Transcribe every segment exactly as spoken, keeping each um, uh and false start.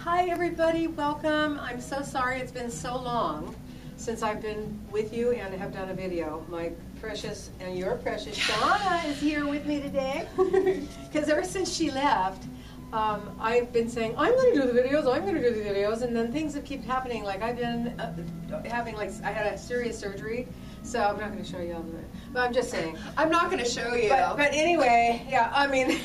Hi everybody, welcome. I'm so sorry it's been so long since I've been with you and have done a video. My precious and your precious Shawna is here with me today because ever since she left, um, I've been saying, I'm going to do the videos, I'm going to do the videos, and then things have keep happening. Like I've been uh, having, like, I had a serious surgery, so I'm not going to show you all of it. But I'm just saying. I'm not going to show you. But, but anyway, yeah, I mean,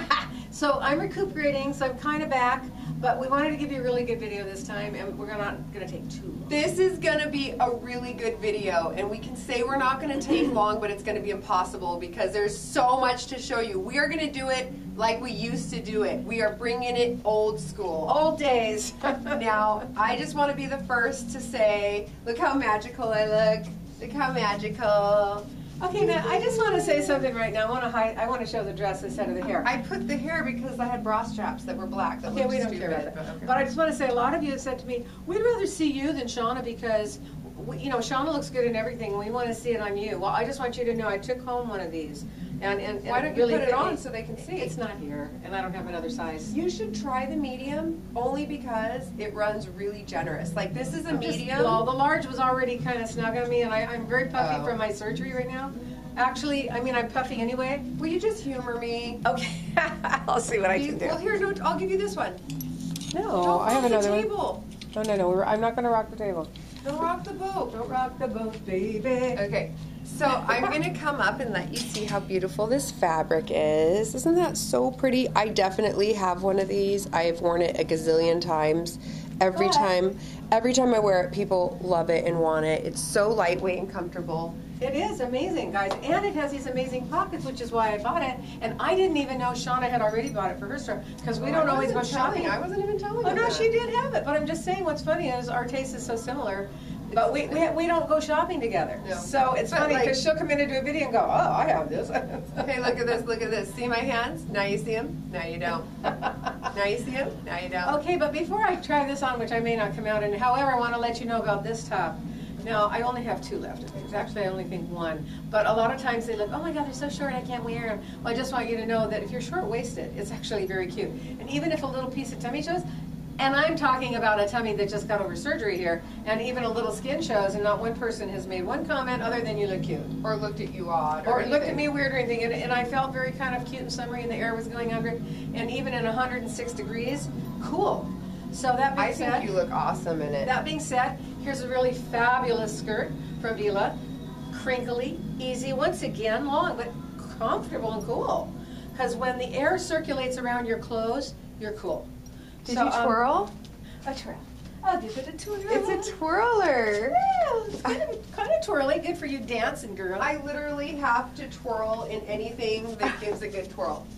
so I'm recuperating, so I'm kind of back. But we wanted to give you a really good video this time, and we're not going to take too long. This is going to be a really good video, and we can say we're not going to take long, but it's going to be impossible because there's so much to show you. We are going to do it like we used to do it. We are bringing it old school. Old days. Now, I just want to be the first to say, look how magical I look. Look how magical. Okay, now I just want to say something right now. I want to hide. I want to show the dress instead of the hair. I put the hair because I had bra straps that were black. That okay, we don't stupid, care about that. But, okay. But I just want to say, a lot of you have said to me, we'd rather see you than Shawna because, we, you know, Shawna looks good in everything. We want to see it on you. Well, I just want you to know I took home one of these. And, and, and why don't really you put it on me. so they can see? It's not here, and I don't have another size. You should try the medium only because it runs really generous. Like this is a I'm medium. Just, well, the large was already kind of snug on me, and I, I'm very puffy Oh. from my surgery right now. Actually, I mean, I'm puffy anyway. Will you just humor me? Okay, I'll see what I You- can do. Well, here, no, I'll give you this one. No, Don't I have rock another the one. table. No, no, no. We're, I'm not going to rock the table. Don't rock the boat. Don't rock the boat, baby. Okay, so I'm going to come up and let you see how beautiful this fabric is. Isn't that so pretty? I definitely have one of these. I've worn it a gazillion times. Every What? time, every time I wear it, people love it and want it. It's so lightweight and comfortable. It is amazing, guys, and it has these amazing pockets, which is why I bought it. And I didn't even know Shawna had already bought it for her store because we don't I always go wasn't telling- shopping. I wasn't even telling Oh you no, that. she did have it, but I'm just saying what's funny is our taste is so similar, but we we, we don't go shopping together. No. So it's But funny like- because she'll come in and do a video and go, oh, I have this. Okay, look at this, look at this. See my hands? Now you see them? Now you don't. Now you see them? Now you don't. Okay, but before I try this on, which I may not come out in, however, I want to let you know about this top. Now, I only have two left. Actually, I only think one. But a lot of times they look, oh my God, they're so short, I can't wear them. Well, I just want you to know that if you're short-waisted, it's actually very cute. And even if a little piece of tummy shows, and I'm talking about a tummy that just got over surgery here, and even a little skin shows, and not one person has made one comment other than you look cute. Or looked at you odd. Or, Or, looked anything. at me weird or anything, and, and I felt very kind of cute and summery, and the air was going under, and even in one hundred six degrees, cool. So that being I said, think you look awesome in it. that being said, here's a really fabulous skirt from Vila. Crinkly, easy, once again, long, but comfortable and cool. Because when the air circulates around your clothes, you're cool. Did So, you um, twirl? a twirl. I'll give it a twirl. It's a twirler. Yeah, it's kind of, kind of twirly. Good for you dancing, girl. I literally have to twirl in anything that gives a good twirl.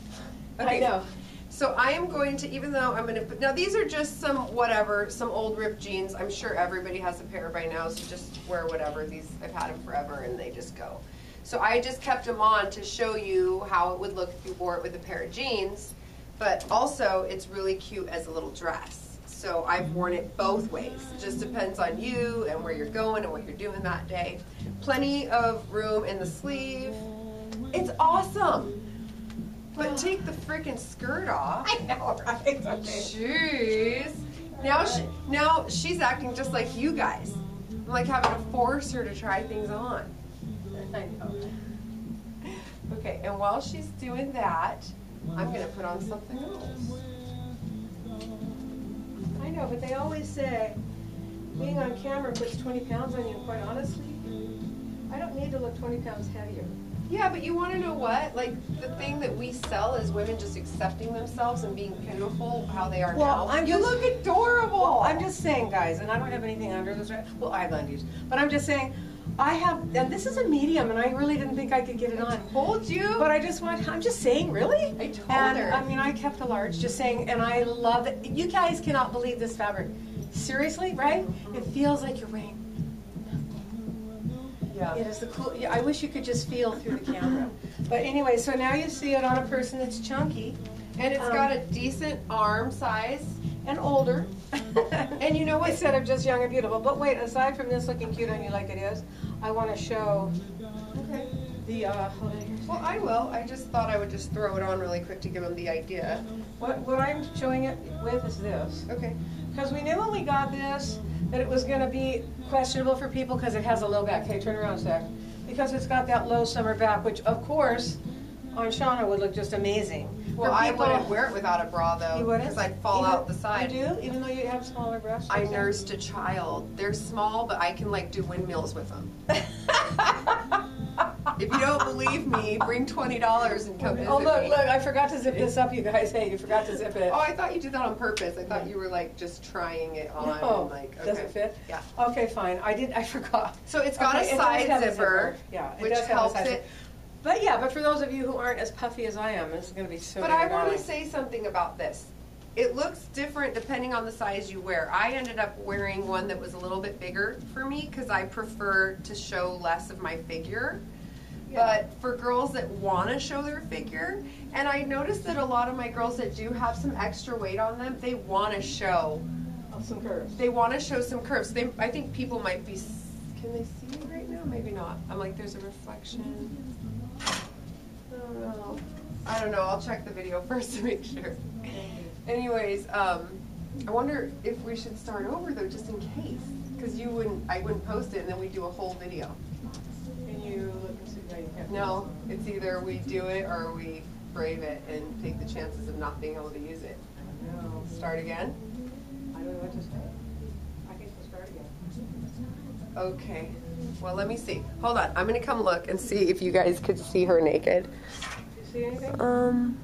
I know. So I am going to, even though I'm going to put, now these are just some whatever, some old ripped jeans. I'm sure everybody has a pair by now, so just wear whatever. These, I've had them forever and they just go. So I just kept them on to show you how it would look if you wore it with a pair of jeans, but also it's really cute as a little dress. So I've worn it both ways. It just depends on you and where you're going and what you're doing that day. Plenty of room in the sleeve. It's awesome. But take the freaking skirt off. I know, right? Okay. Jeez. Now, she, now she's acting just like you guys. I'm like having to force her to try things on. I know. Okay, and while she's doing that, I'm going to put on something else. I know, but they always say being on camera puts twenty pounds on you, and quite honestly, I don't need to look twenty pounds heavier. Yeah, but you want to know what? Like, the thing that we sell is women just accepting themselves and being beautiful how they are Well, now. I'm you just- look adorable. Well, I'm just saying, guys, and I don't have anything under this right. Well, I have undies, but I'm just saying, I have, and this is a medium, and I really didn't think I could get it on. Told you. But I just want, I'm just saying, really? I told and, her. I mean, I kept a large, just saying, and I love it. You guys cannot believe this fabric. Seriously, right? It feels like you're wearing Yeah. It is the cool, yeah, I wish you could just feel through the camera. But anyway, so now you see it on a person that's chunky. And it's Um, got a decent arm size. And older. And you know what? Instead of just young and beautiful. But wait, aside from this looking cute on you like it is, I want to show Okay. The, uh, hold on here. Well, I will. I just thought I would just throw it on really quick to give them the idea. What, what I'm showing it with is this. Okay. Because we knew when we got this that it was going to be questionable for people because it has a low back. Okay, turn around a sec. Because it's got that low summer back, which of course on Shawna would look just amazing. Well, For I people- wouldn't wear it without a bra though, You wouldn't? because I'd fall Even- out the side. You do, even though you have smaller breasts? I nursed a child. They're small, but I can like do windmills with them. If you don't believe me, bring twenty dollars and come visit Oh, look, me. look, I forgot to zip this up, you guys. Hey, you forgot to zip it. Oh, I thought you did that on purpose. I thought you were like just trying it on. Oh, and, like, okay. does it fit? Yeah. Okay, fine. I did, I forgot. So it's got Okay, a it does side have a zipper, Yeah, it which does have a helps side it. zipper. But yeah, but for those of you who aren't as puffy as I am, this is going to be so But I very want to darling. say something about this. It looks different depending on the size you wear. I ended up wearing one that was a little bit bigger for me because I prefer to show less of my figure. Yeah. But for girls that want to show their figure, and I noticed that a lot of my girls that do have some extra weight on them, they want to show. Oh, some curves. They want to show some curves. They, I think people might be. Can they see me right now? Maybe not. I'm like, there's a reflection. I don't know. I don't know. I'll check the video first to make sure. Anyways, um, I wonder if we should start over though, just in case, because you wouldn't. I wouldn't post it, and then we do a whole video. Can you look and see? No, you can't. No, it's either we do it or we brave it and take the chances of not being able to use it. No. Start again? I don't know what to say. I think we'll start again. Okay. Well, let me see. Hold on. I'm going to come look and see if you guys could see her naked. Do you see anything? Um,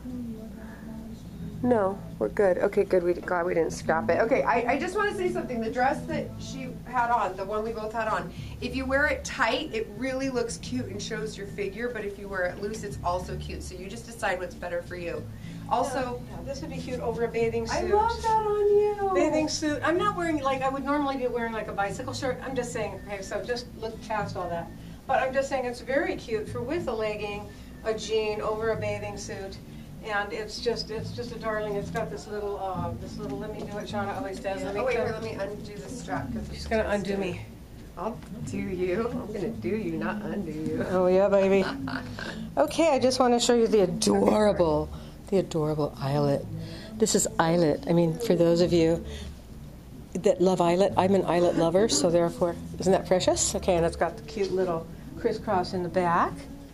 no, we're good. Okay, good. We glad we didn't scrap it. Okay, I, I just want to say something. The dress that she had on, the one we both had on, if you wear it tight, it really looks cute and shows your figure, but if you wear it loose, it's also cute. So you just decide what's better for you. Also, Yeah, yeah, this would be cute over a bathing suit. I love that on you. Bathing suit. I'm not wearing, like, I would normally be wearing like a bicycle shirt. I'm just saying, okay, so just look past all that. But I'm just saying it's very cute for with a legging, a jean over a bathing suit. And it's just, it's just a darling. It's got this little, uh, this little, let me do what Shawna always does. Let me Oh, wait, come- here, let me undo the strap. Cause She's gonna undo me. I'll do you. I'm going to do you, not undo you. Oh yeah, baby. Okay, I just want to show you the adorable, the adorable eyelet. This is eyelet. I mean, for those of you that love eyelet, I'm an eyelet lover, so therefore, isn't that precious? Okay, and it's got the cute little crisscross in the back.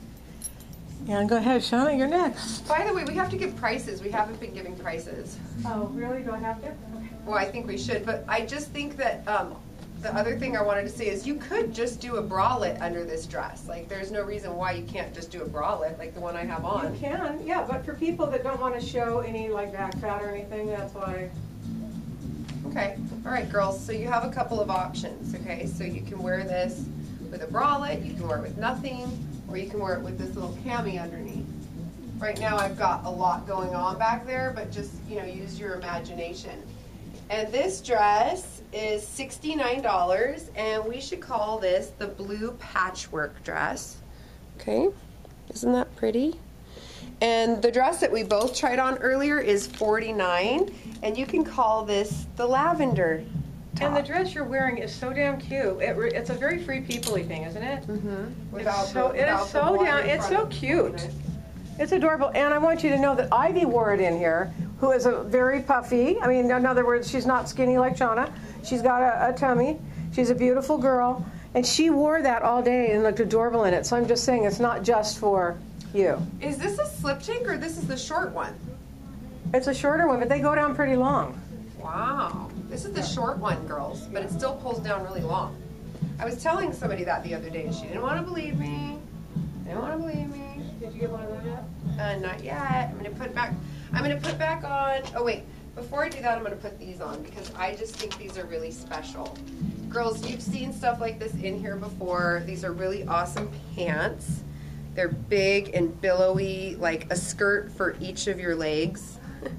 And go ahead, Shawna, you're next. By the way, we have to give prices. We haven't been giving prices. Oh, really? Do I have to? Okay. Well, I think we should, but I just think that um, the other thing I wanted to say is you could just do a bralette under this dress. Like, there's no reason why you can't just do a bralette like the one I have on. You can, yeah, but for people that don't want to show any like back fat or anything, that's why. Okay. All right, girls. So you have a couple of options, okay? So you can wear this with a bralette, you can wear it with nothing, or you can wear it with this little cami underneath. Right now I've got a lot going on back there, but just, you know, use your imagination. And this dress is sixty-nine dollars, and we should call this the blue patchwork dress. Okay, isn't that pretty? And the dress that we both tried on earlier is forty-nine dollars, and you can call this the lavender top. And the dress you're wearing is so damn cute. It re it's a very free people-y thing, isn't it? Mm-hmm. It's so, it is so down, it's so cute. It's adorable, and I want you to know that Ivy wore it in here, who is a very puffy. I mean, in other words, she's not skinny like Shawna. She's got a, a tummy. She's a beautiful girl, and she wore that all day and looked adorable in it. So I'm just saying it's not just for you. Is this a slip tank or this is the short one? It's a shorter one, but they go down pretty long. Wow. This is the short one, girls, but it still pulls down really long. I was telling somebody that the other day, and she didn't want to believe me. Didn't want to believe me. Did you get one of those yet? Uh, not yet. I'm gonna put back. I'm gonna put back on. Oh wait. Before I do that, I'm gonna put these on because I just think these are really special. Girls, you've seen stuff like this in here before. These are really awesome pants. They're big and billowy, like a skirt for each of your legs.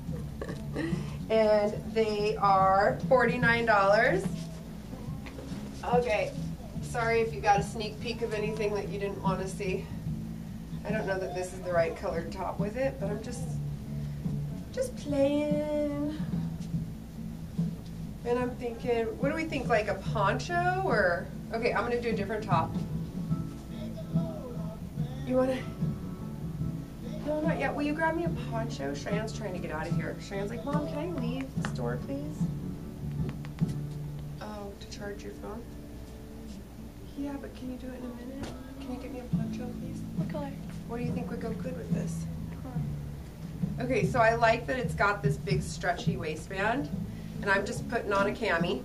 And they are forty-nine dollars. Okay. Sorry if you got a sneak peek of anything that you didn't want to see. I don't know that this is the right colored top with it, but I'm just, just playing. And I'm thinking, what do we think, like a poncho or? Okay, I'm gonna do a different top. You wanna? No, not yet. Will you grab me a poncho? Cheyenne's trying to get out of here. Cheyenne's like, Mom, can I leave the store, please? Oh, to charge your phone? Yeah, but can you do it in a minute? Can you get me a poncho, please? What color? What do you think would go good with this? Okay, so I like that it's got this big stretchy waistband, and I'm just putting on a cami.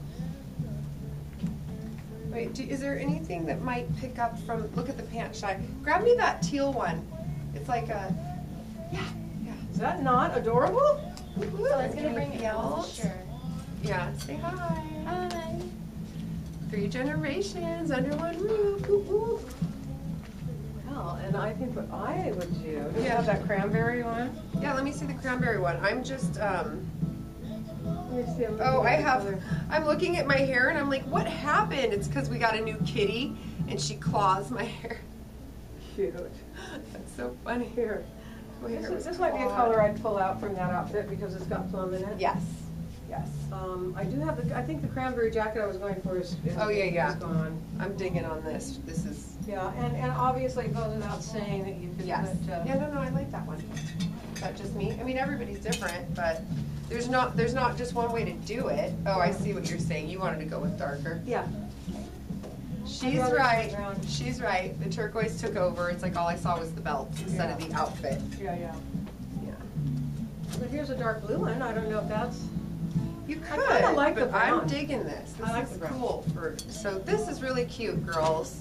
Wait, do, is there anything that might pick up from, look at the pant shy. Grab me that teal one. It's like a, yeah, yeah. Is that not adorable? Ooh, So it's gonna bring it belt. Sure. Yeah, say hi. Hi. Three generations under one roof. Ooh, ooh. Well, and I think what I would do, do you Yeah. have that cranberry one? Yeah, let me see the cranberry one. I'm just, um, Let me see, I'm oh, looking I at the have, color. I'm looking at my hair and I'm like, what happened? It's because we got a new kitty and she claws my hair. Cute. That's so funny. Here. My This, hair is, was this might be a clawed. color I'd pull out from that outfit because it's got plum in it. Yes, yes. Um, I do have the, I think the cranberry jacket I was going for is, is, Oh, yeah, yeah. is gone. I'm digging on this. This is, Yeah, and, and obviously it goes without saying that you could yes. put, uh, Yeah, no, no, I like that one. Is that just me? I mean, everybody's different, but there's not, there's not just one way to do it. Oh, I see what you're saying. You wanted to go with darker. yeah. She's rather right. sit around. She's right. The turquoise took over. It's like all I saw was the belt instead of Yeah. the outfit. Yeah, yeah. Yeah. But here's a dark blue one. I don't know if that's, You I could, kinda like the but I'm brown. digging this. This I like is the brown. cool for. So this is really cute, girls.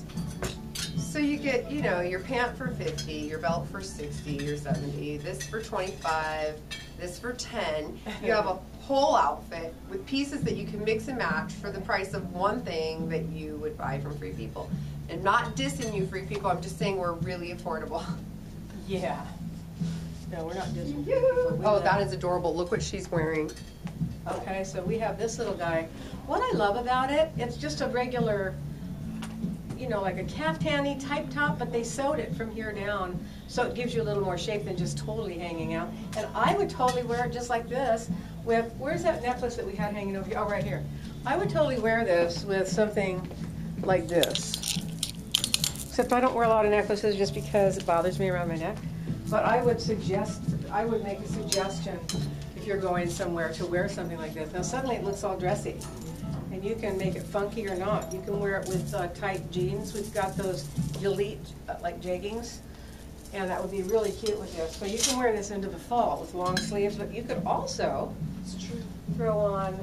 So you get, you know, your pant for fifty, your belt for sixty or seventy, this for twenty-five, this for ten. You have a whole outfit with pieces that you can mix and match for the price of one thing that you would buy from Free People. And not dissing you, Free People. I'm just saying we're really affordable. yeah. No, we're not just. Oh, that is adorable. Look what she's wearing. Okay, so we have this little guy. What I love about it, it's just a regular, you know, like a caftani type top, but they sewed it from here down, so it gives you a little more shape than just totally hanging out. And I would totally wear it just like this with, where's that necklace that we had hanging over here? Oh, right here. I would totally wear this with something like this. Except I don't wear a lot of necklaces just because it bothers me around my neck. But I would suggest, I would make a suggestion if you're going somewhere to wear something like this. Now suddenly it looks all dressy. And you can make it funky or not. You can wear it with uh, tight jeans. We've got those elite, uh, like jeggings. And that would be really cute with this. So you can wear this into the fall with long sleeves, but you could also throw on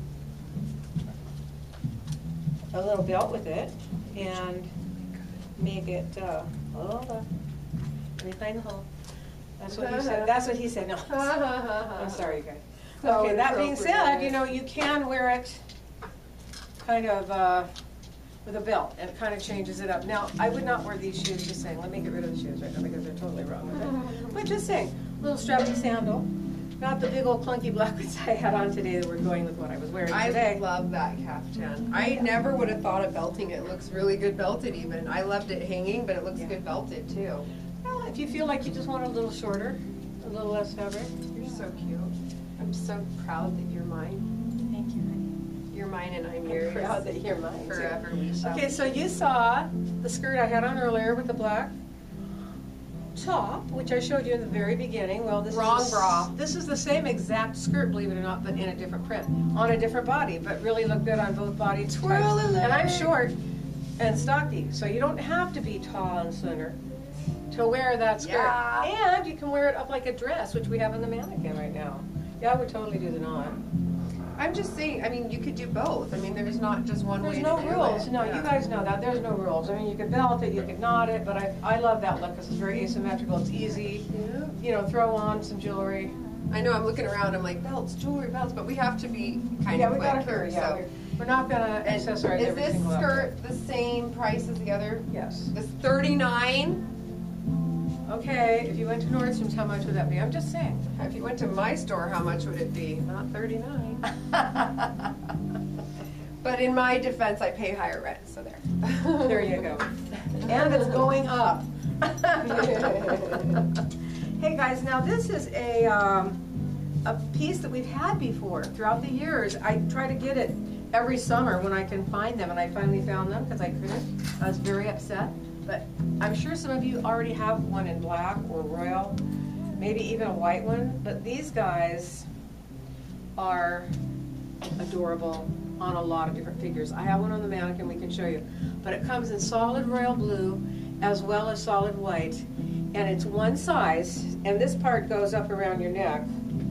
a little belt with it and make it, uh, hold on. Let me find the hole. That's what he said. That's what he said. No, I'm sorry, you guys. So Okay, that being said, inappropriate. you know, you can wear it kind of uh, with a belt, and it kind of changes it up. Now, I would not wear these shoes, just saying. Let me get rid of the shoes right now because they're totally wrong with it. But just saying, little strappy sandal. Not the big old clunky black ones I had on today that were going with what I was wearing I today. love that caftan. I never would have thought of belting it. It looks really good belted even. I loved it hanging, but it looks Yeah. good belted too. Well, if you feel like you just want a little shorter, a little less fabric. You're so cute. I'm so proud that you're mine. Thank you, honey. You're mine and I'm I'm yours. proud that you're mine. too. Forever we shall. Okay, so you saw the skirt I had on earlier with the black top, which I showed you in the very beginning. Well, this Wrong is bra. This is the same exact skirt, believe it or not, but in a different print, on a different body, but really look good on both body types. Twirl-a-leg. And I'm short and stocky, so you don't have to be tall and slender to wear that skirt. Yeah. And you can wear it up like a dress, which we have in the mannequin right now. Yeah, I would totally do the knot. I'm just saying, I mean, you could do both. I mean, there's not just one There's way no to do rules. it. No, Yeah. you guys know that. There's no rules. I mean, you could belt it, you could knot it, but I, I love that look because it's very asymmetrical. It's easy. Yeah. You know, throw on some jewelry. I know, I'm looking around, I'm like, belts, jewelry, belts, but we have to be kind Yeah, of we quick gotta here, hurry. Yeah, so. we're, we're not gonna And accessorize is every this single outfit. skirt the same price as the other? Yes. This thirty-nine? Okay, if you went to Nordstrom's, how much would that be? I'm just saying. If you went to my store, how much would it be? Not thirty-nine. But in my defense, I pay higher rent, so there. There you go. And it's going up. Hey guys, now this is a, um, a piece that we've had before throughout the years. I try to get it every summer when I can find them, and I finally found them because I couldn't. I was very upset. But I'm sure some of you already have one in black or royal, maybe even a white one. But these guys are adorable on a lot of different figures. I have one on the mannequin we can show you. But it comes in solid royal blue as well as solid white. And it's one size, and this part goes up around your neck.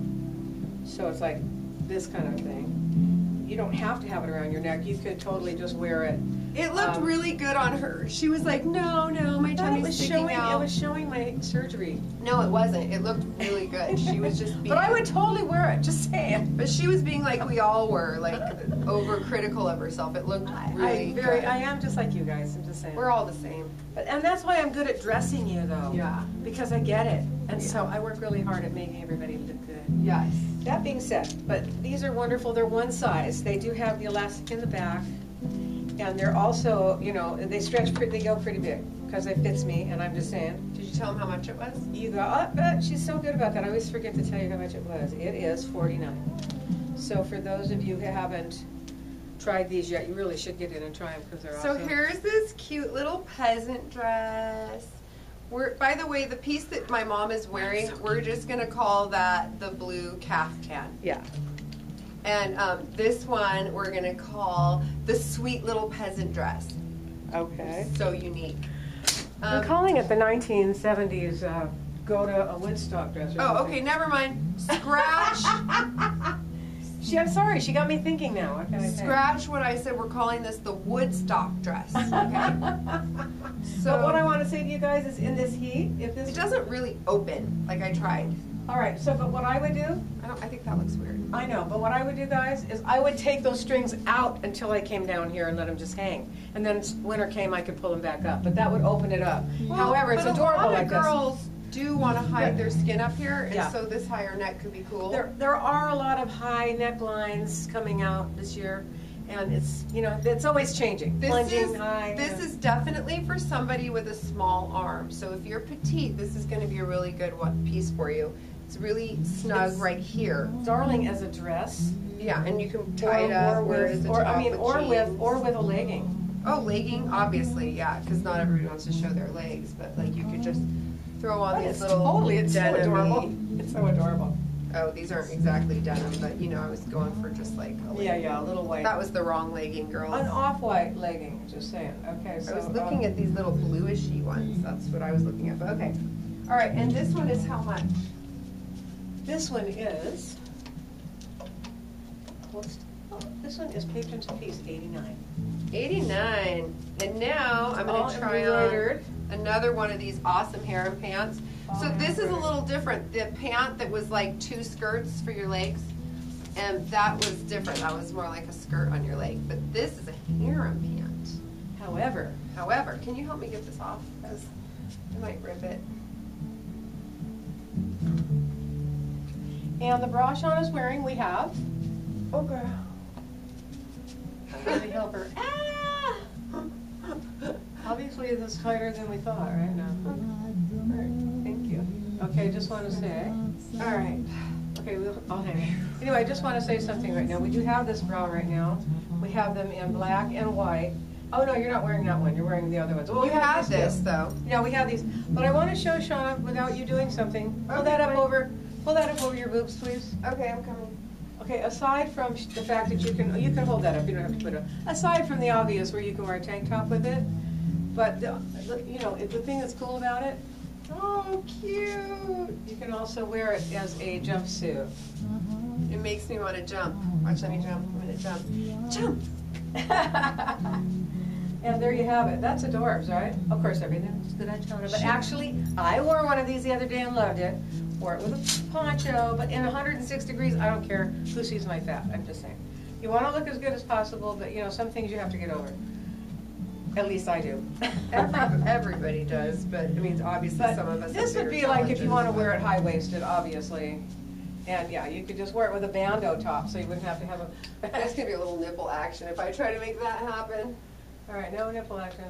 So it's like this kind of thing. You don't have to have it around your neck. You could totally just wear it. It looked Um, really good on her. She was like, no, no, my But it tummy's was sticking showing. out. It was showing my surgery. No, it wasn't. It looked really good. She was just being. But I would totally wear it. Just saying. But she was being like we all were, like overcritical of herself. It looked really I very. good. I am just like you guys. I'm just saying. We're all the same. But, and that's why I'm good at dressing you, though. Yeah. Because I get it, and so I work really hard at making everybody look good. Yes. That being said, but these are wonderful. They're one size. They do have the elastic in the back, and they're also, you know, they stretch pretty. They go pretty big because it fits me. And I'm just saying. Did you tell him how much it was? You got, but she's so good about that. I always forget to tell you how much it was. It is forty-nine. So for those of you who haven't tried these yet, you really should get in and try them because they're So awesome. here's this cute little peasant dress. We're, by the way, the piece that my mom is wearing, we're just gonna call that the blue caftan. Yeah. And um, this one we're gonna call the sweet little peasant dress. Okay. So unique. I'm Um, calling it the nineteen seventies uh, go to a Woodstock dress. Or oh, something. okay, never mind. Scratch, She, I'm sorry, she got me thinking now. What can I say? scratch what I said. We're calling this the Woodstock dress. Okay. So But what I want to say to you guys is, in this heat, if this it doesn't really open like I tried. all right. So, but what I would do, I don't. I think that looks weird. I know, but what I would do, guys, is I would take those strings out until I came down here and let them just hang, and then s- winter came, I could pull them back up. But that would open it up. However, it's but adorable a lot like of this. girls do want to hide their skin up here, and Yeah. so this higher neck could be cool. There, there are a lot of high necklines coming out this year, and it's, you know, it's always changing. This Plunging is high. this you know. is definitely for somebody with a small arm. So if you're petite, this is going to be a really good one piece for you. It's really snug It's- right here. Darling as a dress. Yeah, and you can tie it or, up, or wear it with, as a or top I mean, with or with, jeans. or with a legging. Oh, legging, obviously, yeah, because not everybody wants to show their legs, but like you could just throw on But these it's little totally, it's so denim-y- adorable. It's so adorable. Oh, these aren't exactly denim, but you know, I was going for just like a legging. Yeah, yeah, a little white. That was the wrong legging, girls. An off-white legging, just saying. Okay, so. I was looking um, at these little bluishy ones. That's what I was looking at. But okay. All right, and this one is how much? This one is, what's, oh, this one is patrons a piece, eighty-nine. eighty-nine. And now I'm All going to try on embroidered. another one of these awesome harem pants. All So this is a embroidered. little different. The pant that was like two skirts for your legs, and that was different. That was more like a skirt on your leg. But this is a harem pant. However, However, can you help me get this off? Because I might rip it. and the bra Shawna's wearing, we have, Oh, girl. I'm going to help her. Ah! Obviously, this is tighter than we thought, right now. All right, thank you. Okay, just want to say, All right. okay, we'll, I'll hang it. Anyway, I just want to say something right now. We do have this bra right now. We have them in black and white. Oh, no, you're not wearing that one. You're wearing the other ones. Well, You we have have these this, too. though. Yeah, we have these. But I want to show Shawna without you doing something. Pull Okay, that up fine. over, pull that up over your boobs, please. Okay, I'm coming. Okay, aside from sh- the fact that you can, you can hold that up, you don't have to put it, aside from the obvious where you can wear a tank top with it, but, the, the- you know, the thing that's cool about it, Oh, cute. you can also wear it as a jumpsuit. It makes me want to jump. Watch, let me jump. I'm going to jump. Jump. And there you have it. That's adorbs, right? Of course, everything's good on Shawna, but actually, I wore one of these the other day and loved it. Wore it with a poncho, but in one hundred six degrees, I don't care who sees my fat, I'm just saying. You want to look as good as possible, but you know, some things you have to get over. At least I do. Every, everybody does, but I mean, obviously But some of us this have would bigger be like if you challenges, want to but- wear it high-waisted, obviously. And yeah, you could just wear it with a bandeau top, so you wouldn't have to have a... There's going to be a little nipple action if I try to make that happen. All right, no nipple action.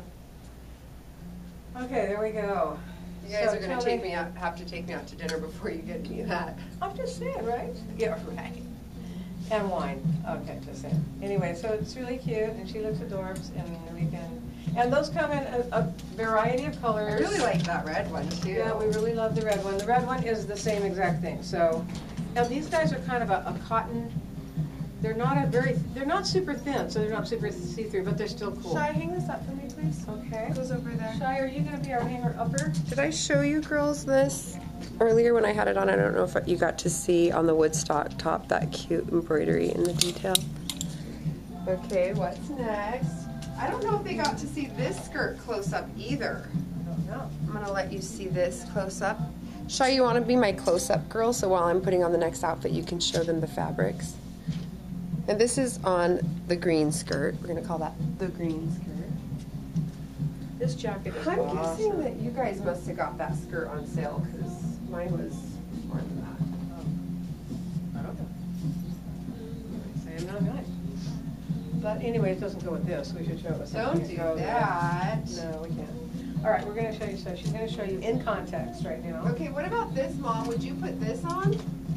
Okay, there we go. You guys So are going tell to take me out, have to take me out to dinner before you get me that. I'm just saying, right? Yeah, right. And wine. Okay, just saying. Anyway, so it's really cute, and she looks adorbs, and we can. And those come in a, a variety of colors. I really like that red one too. Yeah, we really love the red one. The red one is the same exact thing. So, and these guys are kind of a, a cotton. They're not a very. They're not super thin, so they're not super see-through, but they're still cool. Should I hang this up for me, please? Okay. It goes over there. Shy, are you going to be our hanger upper? Did I show you girls this earlier when I had it on? I don't know if you got to see on the Woodstock top that cute embroidery in the detail. Okay, what's next? I don't know if they got to see this skirt close up either. I don't know. I'm gonna let you see this close up. Shy, you wanna be my close up girl, so while I'm putting on the next outfit, you can show them the fabrics. And this is on the green skirt. We're gonna call that the green skirt. This jacket is I'm awesome. guessing that you guys must have got that skirt on sale because mine was more than that. I don't know. Say I'm not nice. But anyway, it doesn't go with this. We should show it with something. Don't do go with that. it. No, we can't. All right, we're going to show you. So she's going to show you in context right now. Okay, what about this, Mom? Would you put this on?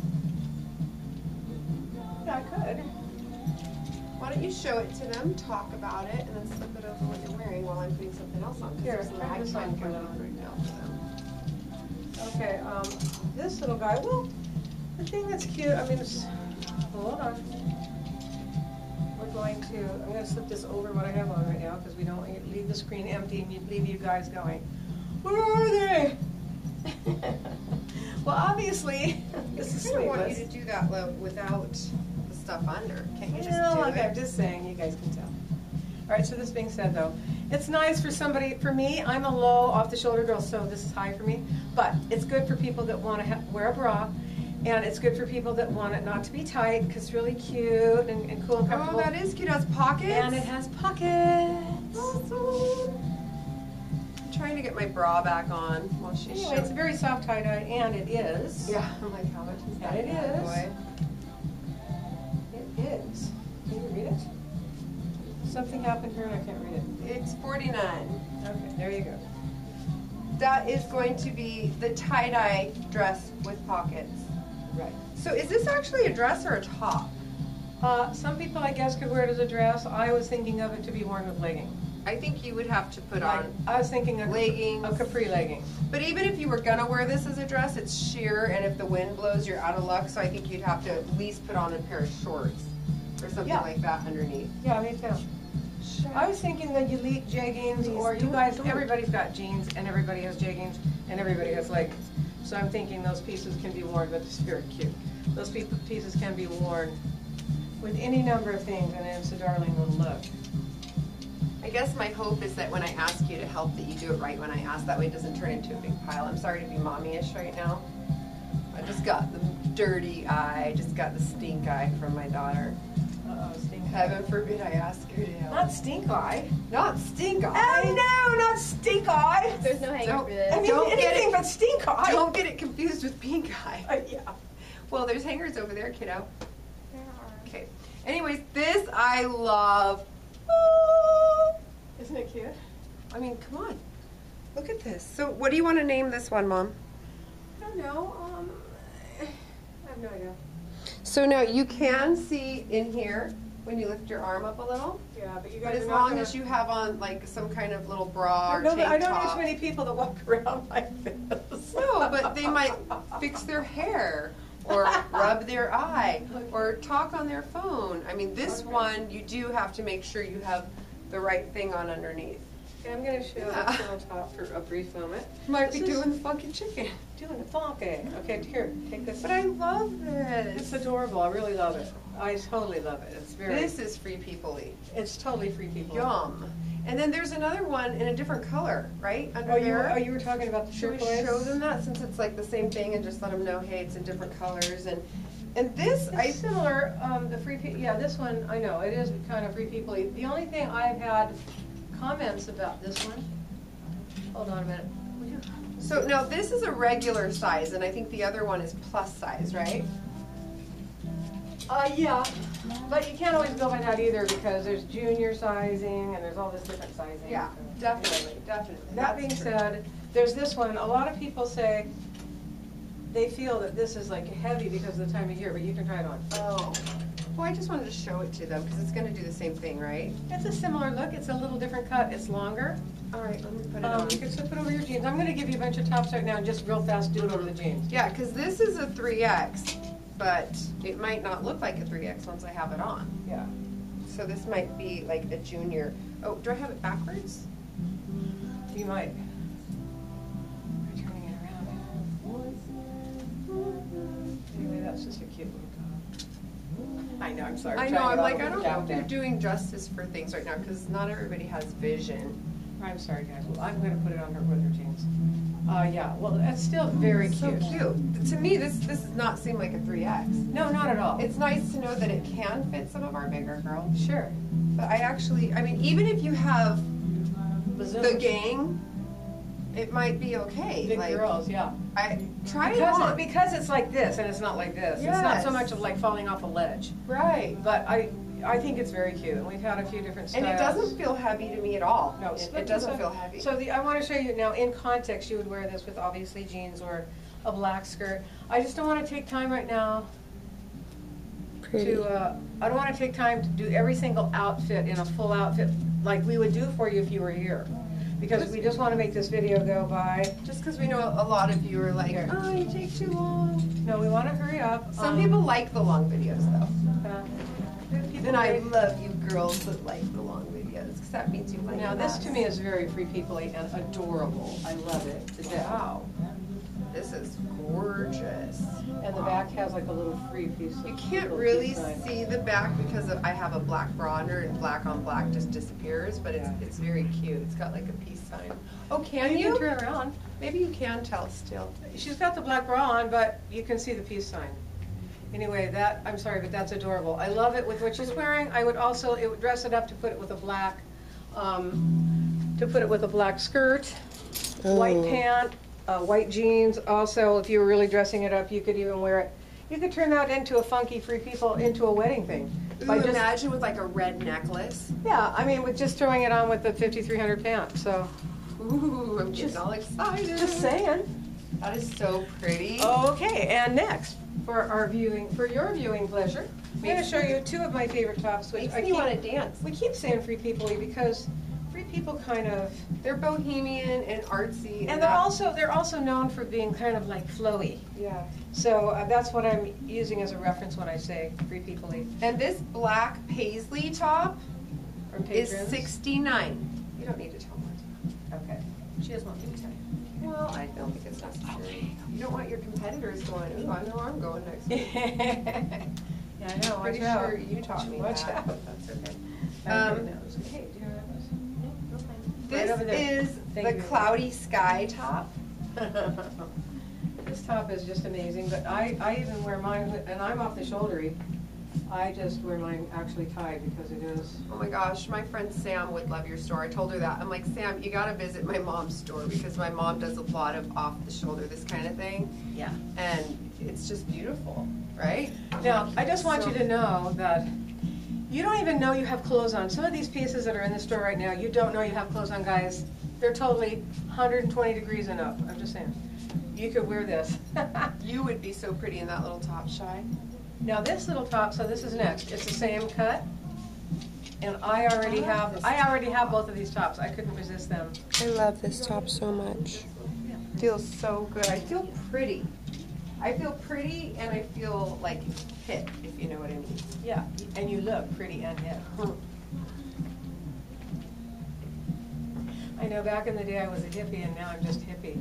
Yeah, I could. Why don't you show it to them, talk about it, and then slip it over what you're wearing while I'm putting something else on. Here, Because there's try lag this time on for going them. on right now for them. Okay, um, this little guy. Well, the thing that's cute. I mean, it's. Well, hold on. We're going to. I'm going to slip this over what I have on right now because we don't want to leave the screen empty and you leave you guys going. Where are they? Well, obviously, this is I don't want you sleeveless. to do that low without the stuff under. Can't you just Well, do like it? I'm just saying, you guys can tell. All right, so this being said, though, it's nice for somebody, for me, I'm a low, off-the-shoulder girl, so this is high for me, but it's good for people that want to wear a bra, and it's good for people that want it not to be tight, because it's really cute and, and cool and Oh, comfortable. that is cute. It has pockets. And it has pockets. Awesome. I'm trying to get my bra back on while she's Anyway, showing. it's a very soft tie-dye, and it is. Yeah, I'm like, how much is that? And it bad is. boy? It is. Can you read it? Something happened here and I can't read it. It's forty-nine. Okay, there you go. That is going to be the tie-dye dress with pockets. Right. So is this actually a dress or a top? Uh, some people, I guess, could wear it as a dress. I was thinking of it to be worn with leggings. I think you would have to put Like, on I was thinking of leggings. a capri legging. But even if you were gonna wear this as a dress, it's sheer, and if the wind blows, you're out of luck. So I think you'd have to at least put on a pair of shorts or something Yeah. like that underneath. Yeah, me too. I was thinking the elite jeggings, or you guys, everybody's got jeans, and everybody has jeggings, and everybody has leggings. So I'm thinking those pieces can be worn, but it's very cute. Those pe- pieces can be worn with any number of things, and it's a darling little look. I guess my hope is that when I ask you to help, that you do it right when I ask. That way it doesn't turn into a big pile. I'm sorry to be mommy-ish right now. I just got the dirty eye. I just got the stink eye from my daughter. Uh-oh, stink eye. Heaven forbid I ask her to help. Not stink eye. Not stink eye. Oh no, not stink eye. There's no hanger Don't- for this. I mean, Don't get anything it- but stink eye. Don't get it confused with pink eye. Uh, yeah. Well, there's hangers over there, kiddo. There are. Okay. Anyways, this I love. Oh. Isn't it cute? I mean, come on. Look at this. So what do you want to name this one, Mom? I don't know. Um, I have no idea. So now you can see in here when you lift your arm up a little. Yeah, but you But guys as are not long gonna- as you have on like some kind of little bra or No, but I tank don't know top. too many people that walk around like this. No, but they might fix their hair or rub their eye or talk on their phone. I mean, this Okay. one, you do have to make sure you have the right thing on underneath. Okay, I'm going to show Yeah. this on top for a brief moment. Might This be is- doing the funky chicken. Doing the funky. Okay, here, take this. But I love It's this. adorable. I really love it. I totally love it. It's very. This is free people-y. It's totally free people. Yum. And then there's another one in a different color, right? Under Oh, you, there. oh, you were talking about the Should we turquoise? show them that since it's like the same thing and just let them know, hey, it's in different colors and and this It's I similar, um, the free, pe- yeah, this one, I know, it is kind of free people. The only thing I've had comments about this one, hold on a minute. Will you- so now this is a regular size and I think the other one is plus size, right? Uh, yeah, but you can't always go by that either because there's junior sizing and there's all this different sizing. Yeah, so- definitely, definitely. That That's being true. said, there's this one, a lot of people say they feel that this is like heavy because of the time of year, but you can try it on. Oh. Well, I just wanted to show it to them because it's going to do the same thing, right? It's a similar look. It's a little different cut. It's longer. All right, let me put it Um, on. you can slip it over your jeans. I'm going to give you a bunch of tops right now and just real fast do it over the jeans. Yeah, because this is a three X, but it might not look like a three X once I have it on. Yeah. So this might be like a junior. Oh, do I have it backwards? You might. We're turning it around. Anyway, that's just a cute little top. I know, I'm sorry. I I'm know, trying I'm to like, get I all don't the know down if you're there. doing justice for things right now because not everybody has vision. I'm sorry, guys. Well, I'm going to put it on her with her jeans. Uh, yeah, well, that's still very So cute. cute. To me, this this does not seem like a three X. No, not at all. It's nice to know that it can fit some of our bigger girls. Sure. But I actually, I mean, even if you have the Bazooms. gang, it might be okay. Big like, girls, yeah. I try it Because, on. it, because it's like this and it's not like this. It's not so Yes. much of like falling off a ledge. Right. But I, I think it's very cute, and we've had a few different styles. And it doesn't feel heavy to me at all. No, it, it's- it doesn't so- feel heavy. So the, I want to show you now, in context, you would wear this with obviously jeans or a black skirt. I just don't want to take time right now Pretty. to, uh, I don't want to take time to do every single outfit in a full outfit like we would do for you if you were here. Because we just want to make this video go by. Just because we know a lot of you are like, Here. oh, you take too long. No, we want to hurry up. Some Um, people like the long videos though. uh, people And I may- love you girls that like the long videos because that means you like Now, it this less. to me is very free people-y and adorable. I love it to death. Wow. This is gorgeous. And the back has like a little free piece of. You can't little really piece sign. see the back because of, I have a black bra under and black on black just disappears, but it's, Yeah. it's very cute. It's got like a peace sign. Oh, can And you you? can turn around. Maybe you can tell still. She's got the black bra on, but you can see the peace sign. Anyway, that, I'm sorry, but that's adorable. I love it with what she's wearing. I would also, it would dress it up to put it with a black, um, to put it with a black skirt, white Oh. pant, uh, white jeans. Also, if you were really dressing it up, you could even wear it. You could turn that into a funky free people, into a wedding thing. By Ooh, just- imagine with like a red necklace. Yeah, I mean, with just throwing it on with the fifty-three hundred pant, so. Ooh, I'm getting Just- all excited. Just saying. That is so pretty. Okay, and next, for our viewing, for your viewing pleasure, I'm going to show you two of my favorite tops, which Makes I me keep, want to dance. we keep saying free people-y because free people kind of, They're bohemian and artsy. and they're that- also, they're also known for being kind of like flowy. Yeah. So uh, that's what I'm using as a reference when I say free people-y. And this black paisley top From is patrons. sixty-nine. You don't need to tell me. Okay. She doesn't want me to tell you. Well, I don't think it's necessary. You don't want your competitors going, ooh, I know where I'm going next week. Yeah, I know, watch Pretty out. sure you taught me Watch that. out. That's okay. Um, Um, Hey, do you have those? No, no, fine. Right This over there. is Thank the you. cloudy sky top. This top is just amazing, but I, I even wear mine, with- and I'm off the shouldery. I just wear mine actually tied because it is. Oh my gosh, my friend Sam would love your store. I told her that. I'm like, Sam, you gotta visit my mom's store because my mom does a lot of off the shoulder, this kind of thing. Yeah. And it's just beautiful, right? Now, I just want So- you to know that you don't even know you have clothes on. Some of these pieces that are in the store right now, you don't know you have clothes on, guys. They're totally one hundred twenty degrees and up. I'm just saying. You could wear this. You would be so pretty in that little top, Shy. Now this little top, so this is next. It's the same cut. And I already have, I already have both of these tops. I couldn't resist them. I love this top so much. Feels so good. I feel pretty. I feel pretty and I feel like hip, if you know what I mean. Yeah, and you look pretty and hip. I know back in the day I was a hippie and now I'm just hippie.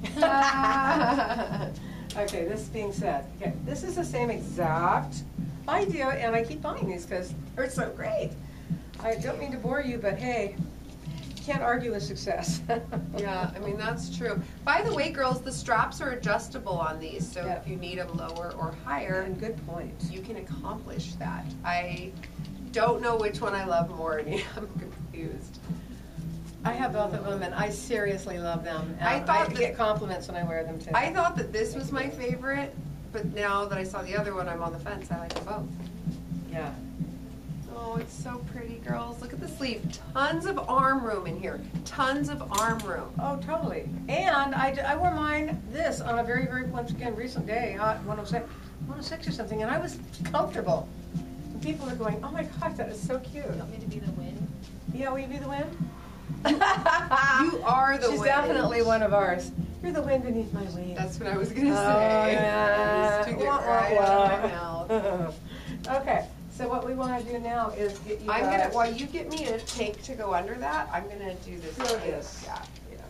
Okay, this being said, okay, this is the same exact idea, and I keep buying these because they're so great. I don't mean to bore you, but hey, can't argue with success. Yeah, I mean, that's true. By the way, girls, the straps are adjustable on these, so Yeah. if you need them lower or higher, And good point. you can accomplish that. I don't know which one I love more, and I'm confused. I have both of them, and I seriously love them. And I thought that- get compliments when I wear them too. I thought that this was my favorite, but now that I saw the other one, I'm on the fence. I like them both. Yeah. Oh, it's so pretty, girls. Look at the sleeve. Tons of arm room in here. Tons of arm room. Oh, totally. And I, I wore mine, this, on a very, very, once again, recent day, hot one oh six, one oh six or something, and I was comfortable. people are going, oh my gosh, that is so cute. You want me to be the wind? Yeah, will you be the wind? You are the She's wind. definitely one of ours. You're the wind beneath my wings. That's what I was gonna Oh, say. yeah. Stick it Wah, wah, right wah. out of my mouth. Okay, so what we want to do now is get you I'm gonna, guys- while you get me a take to go under that, I'm gonna do this. Do thing. this. Yeah.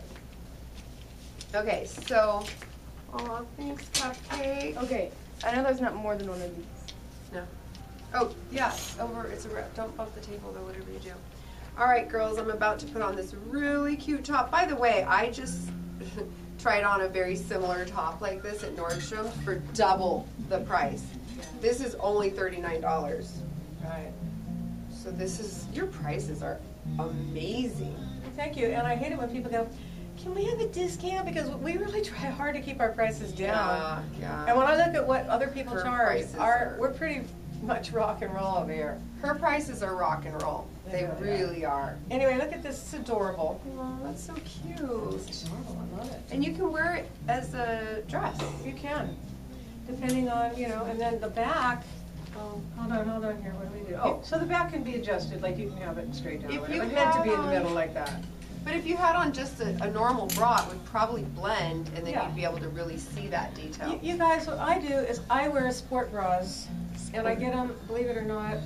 Okay, so, oh, thanks, Cupcake. Okay, I know there's not more than one of these. No. Oh, yeah, over, it's a, re- don't bump the table though, whatever you do. All right, girls, I'm about to put on this really cute top. By the way, I just tried on a very similar top like this at Nordstrom for double the price. This is only thirty-nine dollars. Right. So this is, your prices are amazing. Thank you, and I hate it when people go, can we have a discount? Because we really try hard to keep our prices down. Yeah, yeah. And when I look at what other people Her charge, prices our, are- we're pretty much rock and roll over here. Her prices are rock and roll. They They really are. really are. Anyway, look at this, it's adorable. Oh, that's so cute. It's adorable, I love it. And you can wear it as a dress. You can, depending on, you know, and then the back, oh, hold on, hold on here, what do we do? Oh, so the back can be adjusted, like you can have it straight down. If whatever. you It's meant to be in the had, middle um, like that. But if you had on just a, a normal bra, it would probably blend, and then Yeah. you'd be able to really see that detail. You, you guys, what I do is I wear sport bras, and I get them, believe it or not,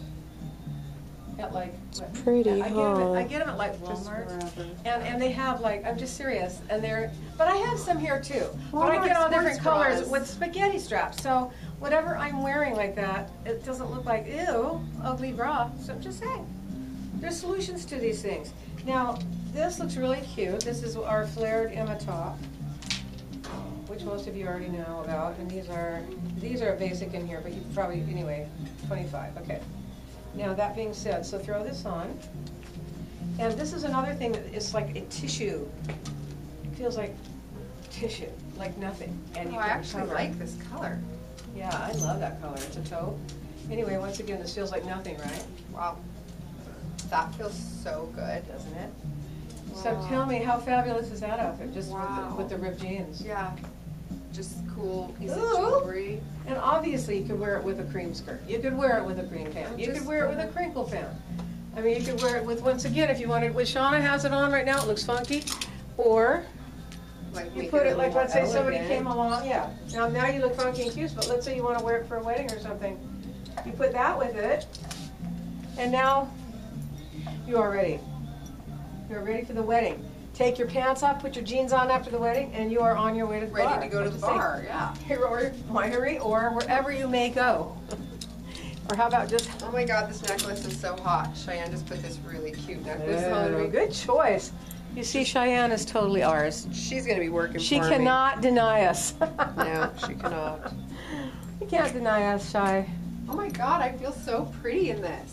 at like. what- pretty, I get 'em at- huh? I get them at like Just Walmart, wherever. and, and they have like, I'm just serious, and they're, but I have some here too. But I Walmart get all sports different colors bras. with spaghetti straps, so whatever I'm wearing like that, it doesn't look like, ew, ugly bra, so I'm just saying. There's solutions to these things. Now, this looks really cute. This is our flared Emma top, which most of you already know about. And these are, these are basic in here, but you probably, anyway, twenty-five, okay. Now, that being said, so throw this on. And this is another thing that is like a tissue. It feels like tissue, like nothing. And Oh, you I can actually cover. like this color. Yeah, I love that color. It's a taupe. Anyway, once again, this feels like nothing, right? Wow. That feels so good. Doesn't it? So Wow. tell me, how fabulous is that outfit, just Wow. with, the, with the ripped jeans? Yeah. Just cool piece of Ooh. jewelry. And obviously, you could wear it with a cream skirt. You could wear it with a cream pant. You could Just- wear it with a crinkle pant. I mean, you could wear it with, once again, if you wanted, what Shawna has it on right now, it looks funky. Or Like you make put a it like, little let's say somebody elegant. came along, yeah. Now, now you look funky and cute, but let's say you want to wear it for a wedding or something. You put that with it, and now you are ready. You're ready for the wedding. Take your pants off, put your jeans on after the wedding, and you are on your way to the bar. Ready to go to the bar, yeah. Here, or winery, or wherever you may go. Or how about just, Oh my god, this necklace is so hot. Cheyenne just put this really cute necklace on oh, me. good choice. You see, Cheyenne is totally ours. She's gonna be working She for me. cannot deny us. No, she cannot. You can't deny us, Shy. Oh my god, I feel so pretty in this.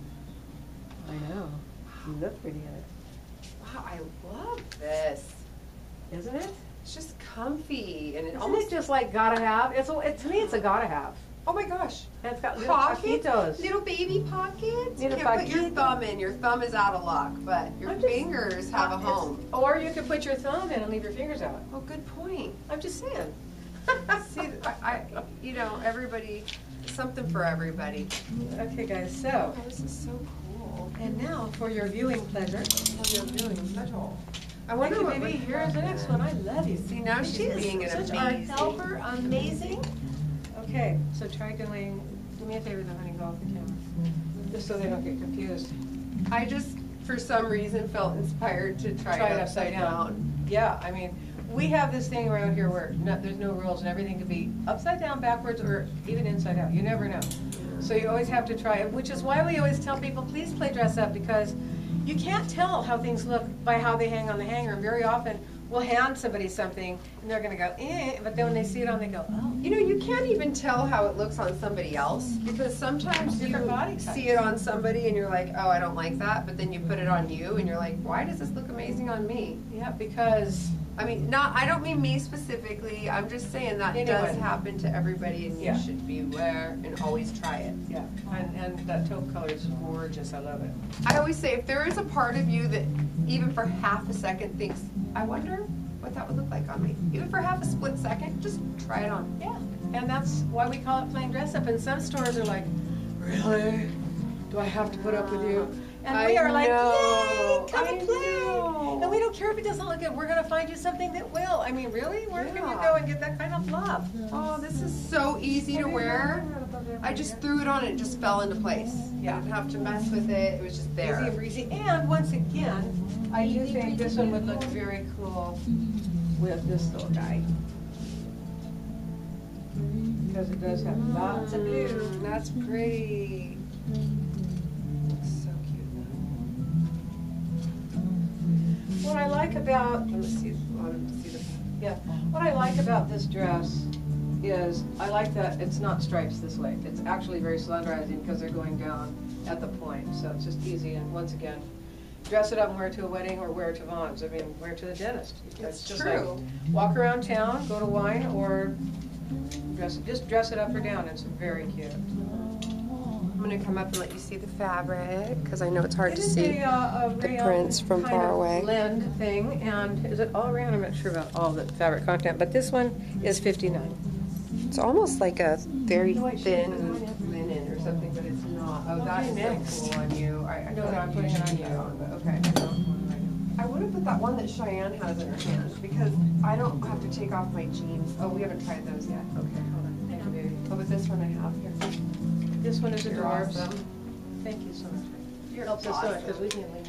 I know. You look pretty in it. Wow, I love this. Isn't it? It's just comfy and it Isn't almost. it just like gotta have? It's a, it, to me, it's a gotta have. Oh my gosh. And it's got little Pockets, taquitos. little baby pockets. You Little can't put your pockito. thumb in. Your thumb is out of luck, but your I'm just- fingers have a It's- home. Or you could put your thumb in and leave your fingers out. Oh, good point. I'm just saying. See, I, I, you know, everybody, something for everybody. Okay, guys, so, Oh, this is so cool. and now for your viewing pleasure. What you're doing, such a. I Wonder wonder what maybe would here's the next one. I love you. See, now she's She is being an such our amazing. helper, amazing. Okay, so try going, do me a favor though, honey, go off the camera. Just so they don't get confused. I just, for some reason, felt inspired to try, Try it upside down. Yeah, I mean, we have this thing around here where no, there's no rules and everything can be upside down, backwards, or even inside out. You never know. So you always have to try it, which is why we always tell people, please play dress up, because you can't tell how things look by how they hang on the hanger. And very often, we'll hand somebody something, and they're going to go, eh, but then when they see it on, they go, oh. You know, you can't even tell how it looks on somebody else, because sometimes you Different body types. see it on somebody and you're like, oh, I don't like that, but then you put it on you and you're like, why does this look amazing on me? Yeah, because, I mean, not, I don't mean me specifically, I'm just saying that does Anyone. happen to everybody and you Yeah. should beware and always try it. yeah, and, and that taupe color is gorgeous. I love it. I always say, if there is a part of you that even for half a second thinks, I wonder what that would look like on me, even for half a split second, just try it on. Yeah, and that's why we call it plain dress up. And some stores are like, really? do I have to put up with you? And I we are like, know. yay, come I and play. know. And we don't care if it doesn't look good. We're going to find you something that will. I mean, really? Where can you Yeah. go and get that kind of love? Oh, this is so easy to wear. I just threw it on and it just fell into place. Yeah. I didn't have to mess with it. It was just Easy there. and breezy. And once again, I do think this one would look very cool with this little guy. Because it does have lots of blue. Mm, that's pretty. Looks so cute What I like about, now. Let me see. I want to see the. yeah, what I like about this dress is I like that it's not stripes this way. It's actually very slenderizing because they're going down at the point. So it's just easy. And once again, dress it up and wear it to a wedding or wear it to Vaughn's. I mean, wear it to the dentist. It's just true. like walk around town, go to wine, or dress it, just dress it up or down. It's very cute. I'm gonna come up and let you see the fabric because I know it's hard It to is see. a, uh, a the rayon prints from kind far of away. blend thing, and is it all rayon? I'm not sure about all the fabric content, but this one is fifty-nine. It's almost like a very No, I shouldn't thin put it on linen or something, but it's not. Oh, Okay, that's next. so cool on you. I, I No, feel no, like I'm you putting it should on put you. that on, but okay. I would have put that one that Cheyenne has in her hand because I don't have to take off my jeans. Oh, we haven't tried those yet. Okay, hold on. Thank you, baby. Oh, but this one I have here. This one is You're adorbs. awesome. Thank you so much. You're Helps us so much because awesome. we can leave.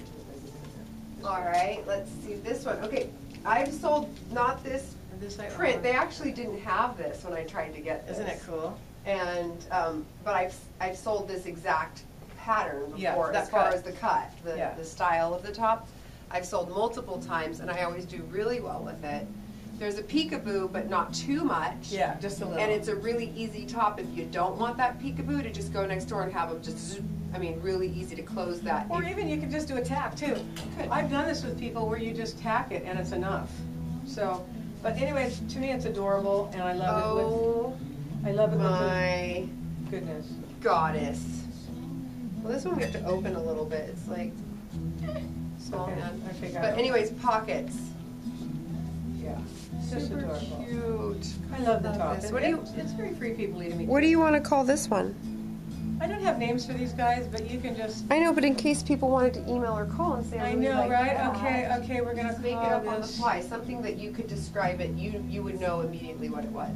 All right, let's see this one. Okay, I've sold not this And this I print. own. They actually didn't have this when I tried to get this. Isn't it cool? And um, but I've I've sold this exact pattern Yeah, before, that as far cut. as the cut, the Yeah. the style of the top. I've sold multiple times, and I always do really well with it. There's a peekaboo, but not too much. Yeah, just a little. And it's a really easy top if you don't want that peekaboo to just go next door and have them just. zoop. I mean, really easy to close that. Or If- even you could just do a tack too. Good. I've done this with people where you just tack it and it's enough. So, but anyway, to me it's adorable and I love it oh with, I love it my with the goodness. goddess. Well, this one we have to open a little bit. It's like small Okay, hand. okay, got But it. anyways, pockets. Yeah, it's just Super adorable. cute. I love the Love top. this. It- What do you- it's- It's very free people to me. What do you want to call this one? I don't have names for these guys, but you can just, I know, but in case people wanted to email or call and say, I really know, like right? that, Okay, okay, we're gonna just make it call up on the this- fly. Something that you could describe it, you you would know immediately what it was.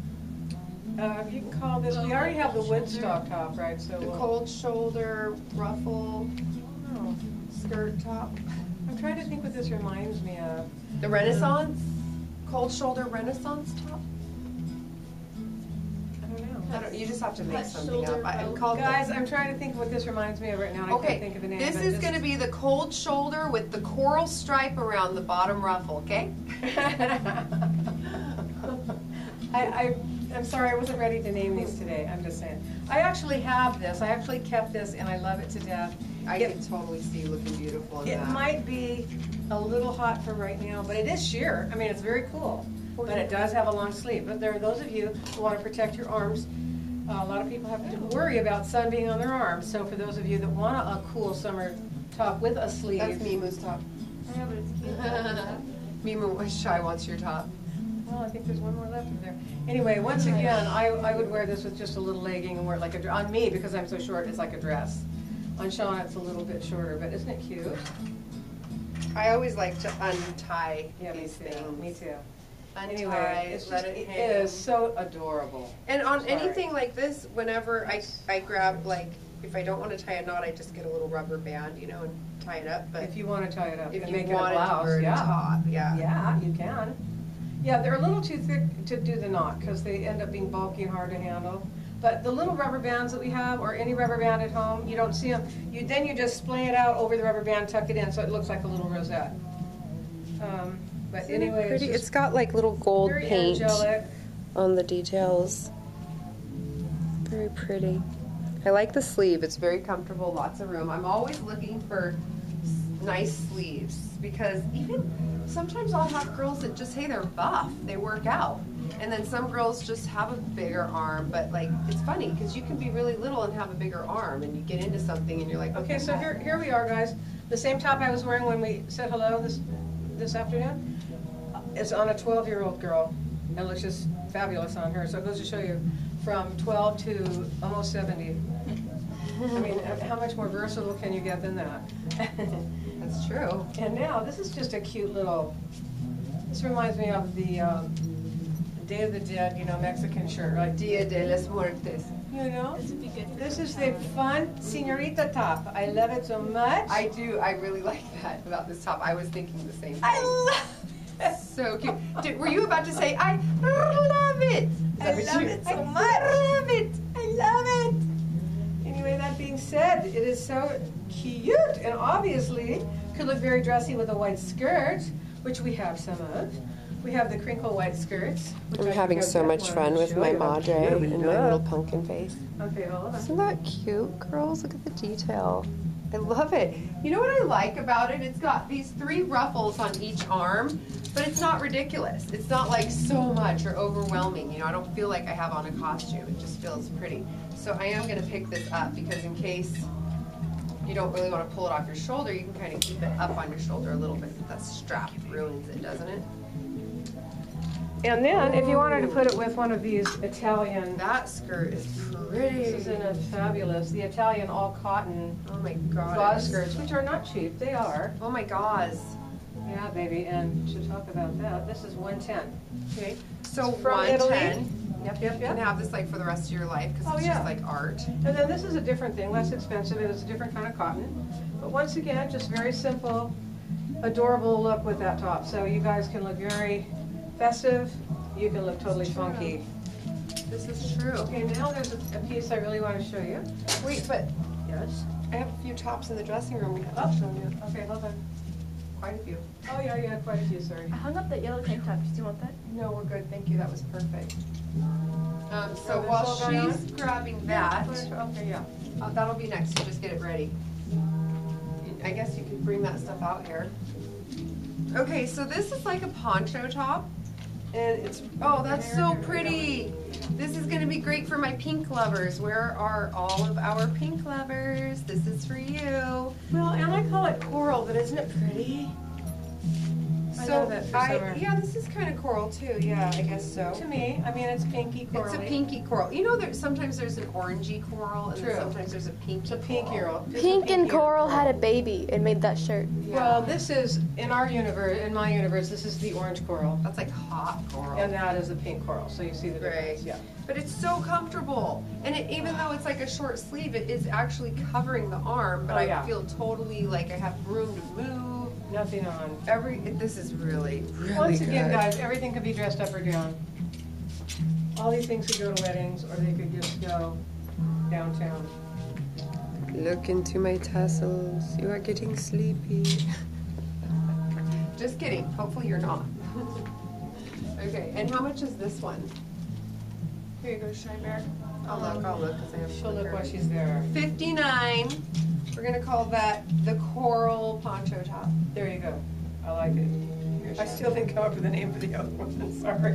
Uh, you can call this, we already have the Woodstock top, right, so The we'll. cold shoulder ruffle Oh, skirt top. I'm trying to think what this reminds me of. The Renaissance, cold shoulder Renaissance top. I don't know. I don't, you just have to make Flat something up. shoulder I bow. called Guys, I'm trying to think what this reminds me of right now, and I Okay, can't think of a name. this but is just- going to be the cold shoulder with the coral stripe around the bottom ruffle. Okay. I, I, I'm sorry, I wasn't ready to name these today, I'm just saying. I actually have this, I actually kept this, and I love it to death. I It- can totally see you looking beautiful in It that. might be a little hot for right now, but it is sheer. I mean, it's very cool. But it does have a long sleeve. But there are those of you who want to protect your arms. Uh, a lot of people have to worry about sun being on their arms. So for those of you that want a, a cool summer top with a sleeve. That's Mimu's top. I know, but it's cute. Mimu Shy wants your top. Well, I think there's one more left in there. Anyway, once again, I, I would wear this with just a little legging and wear it like a dress. On me, because I'm so short, it's like a dress. On Shawna, it's a little bit shorter, but isn't it cute? I always like to untie Yeah, me these too. things. Me too. Untie, Anyway, it's let just, it it hang. is so adorable. And on Sorry. anything like this, whenever I, I grab, like, if I don't want to tie a knot, I just get a little rubber band, you know, and tie it up. But If you want to tie it up if and you make it a wanted to blouse, wear a yeah. top, yeah. Yeah, you can. Yeah, they're a little too thick to do the knot because they end up being bulky and hard to handle. But the little rubber bands that we have, or any rubber band at home, you don't see them. You, then you just splay it out over the rubber band, tuck it in, so it looks like a little rosette. Um, but anyway, Pretty. it's It's just got like little gold very paint angelic. on the details. Very pretty. I like the sleeve. It's very comfortable, lots of room. I'm always looking for s- nice sleeves because even sometimes I'll have girls that just, hey, they're buff, they work out. And then some girls just have a bigger arm, but like, it's funny because you can be really little and have a bigger arm and you get into something and you're like, Okay, so here, here we are, guys. The same top I was wearing when we said hello this, this afternoon is on a twelve-year-old girl. It looks just fabulous on her. So it goes to show you, from twelve to almost seventy. I mean, how much more versatile can you get than that? That's true. And now, this is just a cute little, this reminds me of the um, Day of the Dead, you know, Mexican shirt, right? Dia de los Muertos. You know? This would be good. This is the fun señorita top. I love it so much. I do. I really like that about this top. I was thinking the same thing. I love it. So cute. Did, were you about to say, I love it? Is I that what love you- it so I much. love it. I love it. Anyway, that being said, it is so cute, and obviously could look very dressy with a white skirt, which we have some of. We have the crinkle white skirts. which I'm I having think so I've much got fun one to with show my you. madre Here we and go. my little pumpkin face. Okay, hold on. Isn't that cute, girls? Look at the detail. I love it. You know what I like about it? It's got these three ruffles on each arm, but it's not ridiculous. It's not like so much or overwhelming. You know, I don't feel like I have on a costume. It just feels pretty. So I am going to pick this up because in case you don't really want to pull it off your shoulder, you can kind of keep it up on your shoulder a little bit. That strap ruins it, doesn't it? And then, if you wanted to put it with one of these Italian, That skirt is pretty. this is in a fabulous, the Italian all cotton Oh my god. gauze skirts, which are not cheap. They are. Oh my gauze. Yeah, baby. And to talk about that, this is one ten. Okay. So From one Italy. ten. Yep, yep, You can yep. have this like for the rest of your life because Oh, it's yeah. just like art. And then this is a different thing, less expensive. It is a different kind of cotton. But once again, just very simple, adorable look with that top. So you guys can look very festive. You can look totally funky. This is true. Okay, now there's a, a piece I really want to show you. Wait, but Yes. I have a few tops in the dressing room we have Oh, to show you. okay, hold on. Quite a few. Oh, yeah, yeah, quite a few, sorry. I hung up that yellow tank top. Do you want that? No, we're good. Thank you. That was perfect. Um, so So this while all going she's grabbing that, Okay, yeah. uh, that'll be next. So just get it ready. I guess you could bring that stuff out here. Okay, so this is like a poncho top. And it's, oh, that's so pretty. This is gonna be great for my pink lovers. Where are all of our pink lovers? This is for you. Well, and I call it coral, but isn't it pretty? I So love it for I, summer. yeah, this is kind of coral too. Yeah, I guess so. To me, I mean, it's pinky coral. It's a pinky coral. You know, there sometimes there's an orangey coral, and True. then sometimes there's a pinky. It's a pink coral. coral. It's a Pink and pinky Coral had a baby and made that shirt. Yeah. Well, this is, in our universe, in my universe, this is the orange coral. That's like hot coral. And that is the pink coral, so you see the difference, Right. yeah. But it's so comfortable, and it, even though it's like a short sleeve, it is actually covering the arm. But Oh, I yeah. feel totally like I have room to move. Nothing on. Every it, this is really, really Once good. again, guys, everything can be dressed up or down. All these things could go to weddings, or they could just go downtown. Look into my tassels. You are getting sleepy. Just kidding. Hopefully you're not. Okay, and how much is this one? Here you go, Shy Bear. I'll look. I'll look because I have. She'll look her. while she's there. fifty-nine. We're gonna call that the coral poncho top. There you go. I like it. Here's I Shy still didn't come up with the name for the other one, sorry.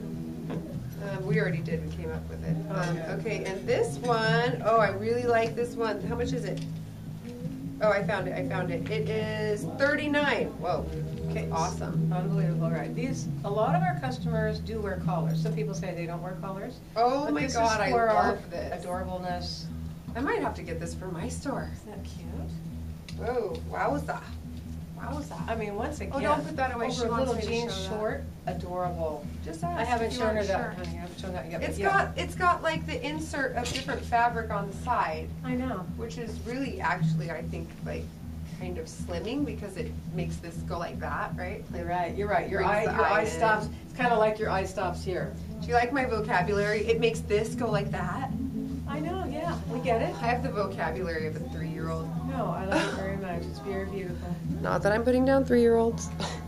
Um, we already did, we came up with it. Oh, Um, yeah. okay, and this one, oh, I really like this one. How much is it? Oh, I found it, I found it. It is thirty-nine. Whoa, okay, awesome. Unbelievable, right? These, a lot of our customers do wear collars. Some people say they don't wear collars. Oh but my this is God, I for our love this. adorableness. I might have to get this for my store. Isn't that cute? Whoa, wowza. Wowza. I mean, once again. Oh, don't put that away. Over She a wants little me to jeans show that. short, adorable. Just ask I haven't if you shown her aren't that, sure. honey. I haven't shown that yet. but It's yeah. got, it's got like the insert of different fabric on the side, I know. which is really actually, I think, like kind of slimming because it makes this go like that, right? You're right, you're right. Your Brings eye, the your eye eye in. stops, it's kind of like your eye stops here. Do you like my vocabulary? It makes this go like that. I know, yeah, we get it. I have the vocabulary of a three-year-old. No, I love it very much. It's very beautiful. Not that I'm putting down three-year-olds.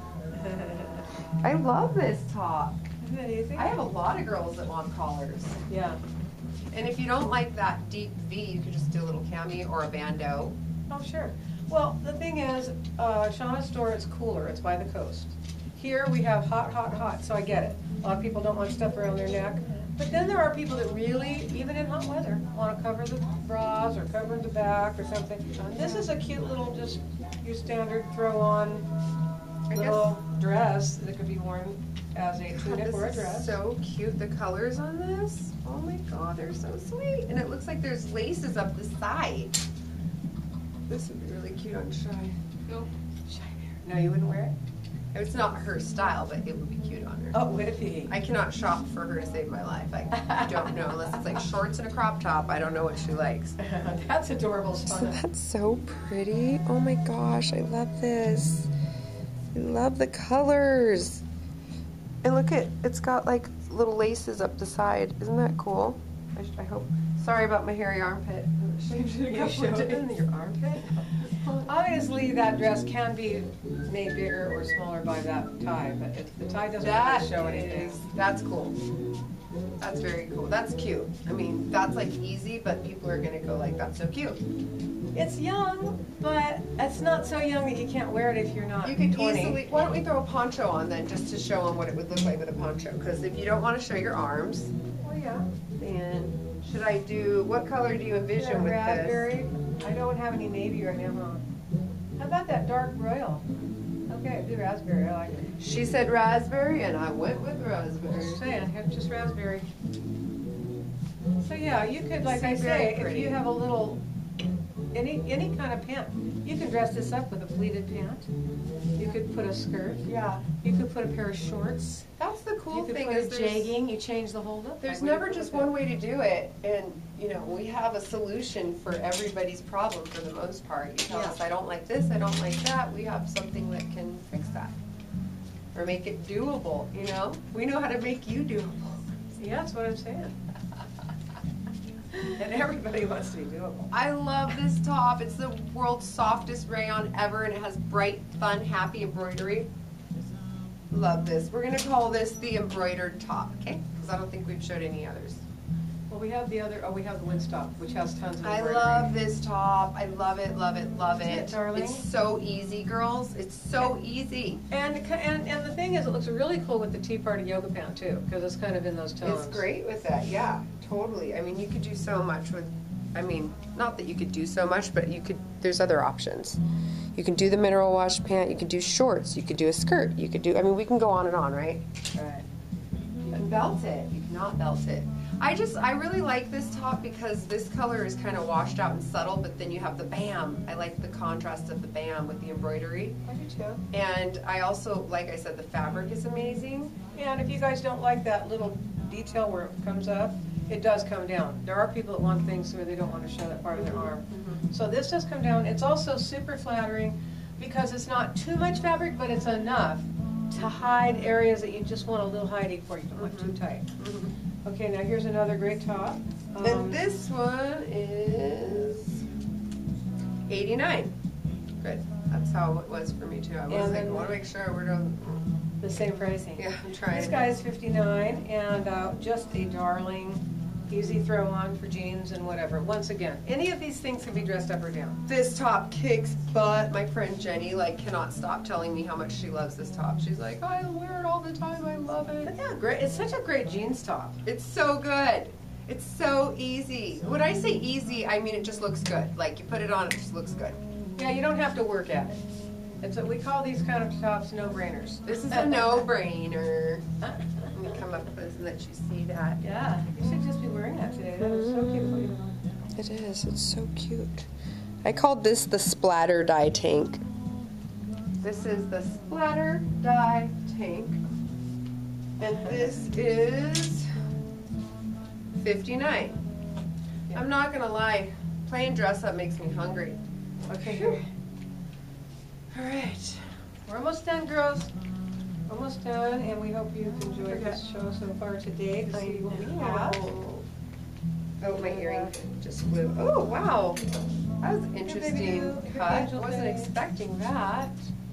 I love this top. Isn't that easy? I have a lot of girls that want collars. Yeah. And if you don't like that deep V, you could just do a little cami or a bandeau. Oh, sure. Well, the thing is, uh, Shawna's store is cooler. It's by the coast. Here we have hot, hot, hot, so I get it. A lot of people don't want stuff around their neck. But then there are people that really, even in hot weather, want to cover the bras or cover the back or something. This is a cute little, just your standard throw-on I little dress that could be worn as a God, tunic this or a is dress. so cute. The colors on this. Oh my God, they're so sweet. And it looks like there's laces up the side. This would be really cute on Shy. Nope. Shy bear. No, you wouldn't wear it? It's not her style, but it would be cute on her. Oh, would it be? I cannot shop for her to save my life. I don't know. Unless it's like shorts and a crop top, I don't know what she likes. That's adorable, Shawna. That's so pretty. Oh my gosh, I love this. I love the colors. And look at, it's got like little laces up the side. Isn't that cool? I, sh- I hope. Sorry about my hairy armpit. I shaved it a You couple showed of it days. in your armpit? Obviously, that dress can be made bigger or smaller by that tie, but if the tie doesn't That really show anything. is, that's cool. That's very cool. That's cute. I mean, that's like easy, but people are gonna go like, that's so cute. It's young, but it's not so young that you can't wear it if you're not You could twenty. easily, why don't we throw a poncho on then, just to show them what it would look like with a poncho? Because if you don't want to show your arms, Oh, yeah. then should I do, what color do you envision with this? Raspberry. I don't have any navy right now, huh? How about that dark royal? Okay, do raspberry. I like it. She said raspberry, and I went with Just raspberry. saying, have just raspberry. So yeah, you could, like I Seems very say, if pretty. you have a little, any any kind of pant, you can dress this up with a pleated pant. You could put a skirt. Yeah, You could put a pair of shorts. that's the You cool could thing put is a there's, jegging. You change the whole look. there's Like, never what do you just put with one way to do it, and you know we have a solution for everybody's problem for the most part. You tell Yeah. us I don't like this, I don't like that. We have something that can fix that or make it doable. You know, we know how to make you doable. that? Yeah, that's what I'm saying. And everybody wants to be doable. I love this top. It's the world's softest rayon ever, and it has bright, fun, happy embroidery. Love this. We're gonna call this the embroidered top, okay? Because I don't think we've showed any others. Well, we have the other, oh, we have the wood top, which has tons of I embroidery. love this top. I love it, love it, love Isn't it. it, darling? It's so easy, girls. It's so easy. And, and, and the thing is, it looks really cool with the Tea Party yoga pant too, because it's kind of in those tones. It's great with that, yeah, totally. I mean, you could do so much with, I mean, not that you could do so much, but you could, there's other options. You can do the mineral wash pant, you could do shorts, you could do a skirt, you could do, I mean, we can go on and on, right? Right. You can belt it, you cannot belt it. I just, I really like this top because this color is kind of washed out and subtle, but then you have the bam. I like the contrast of the bam with the embroidery. I do too. And I also, like I said, the fabric is amazing. And if you guys don't like that little detail where it comes up, it does come down. There are people that want things where they don't want to show that part of their arm. So this does come down. It's also super flattering because it's not too much fabric, but it's enough to hide areas that you just want a little hiding for. You don't want too tight. Okay, now here's another great top. Um, And this one is eighty-nine. Good. That's how it was for me too. I was And like, then- I want to make sure we're doing. the same pricing. Yeah, I'm trying. This guy is fifty-nine and uh, just a darling, easy throw on for jeans and whatever. Once again, any of these things can be dressed up or down. This top kicks butt. My friend Jenny like cannot stop telling me how much she loves this top. She's like, I wear it all the time. I love it. But yeah, great. It's such a great jeans top. It's so good. It's so easy. When I say easy, I mean it just looks good. Like you put it on, it just looks good. Yeah, you don't have to work at it. It's a, we call these kind of tops no-brainers. This is a no-brainer. Let me come up close and let you see that. Yeah, you should just be wearing that today. That is so cute for you. It is. It's so cute. I called this the splatter dye tank. This is the splatter dye tank. And this is fifty-nine. I'm not gonna lie, playing dress up makes me hungry. Okay, here. All right. We're almost done, girls. Almost done, and we hope you've enjoyed this show so far today to see what we have. Oh, my earring just flew. Oh, wow. That was an baby interesting do, your cut. angel Wasn't thing. expecting that.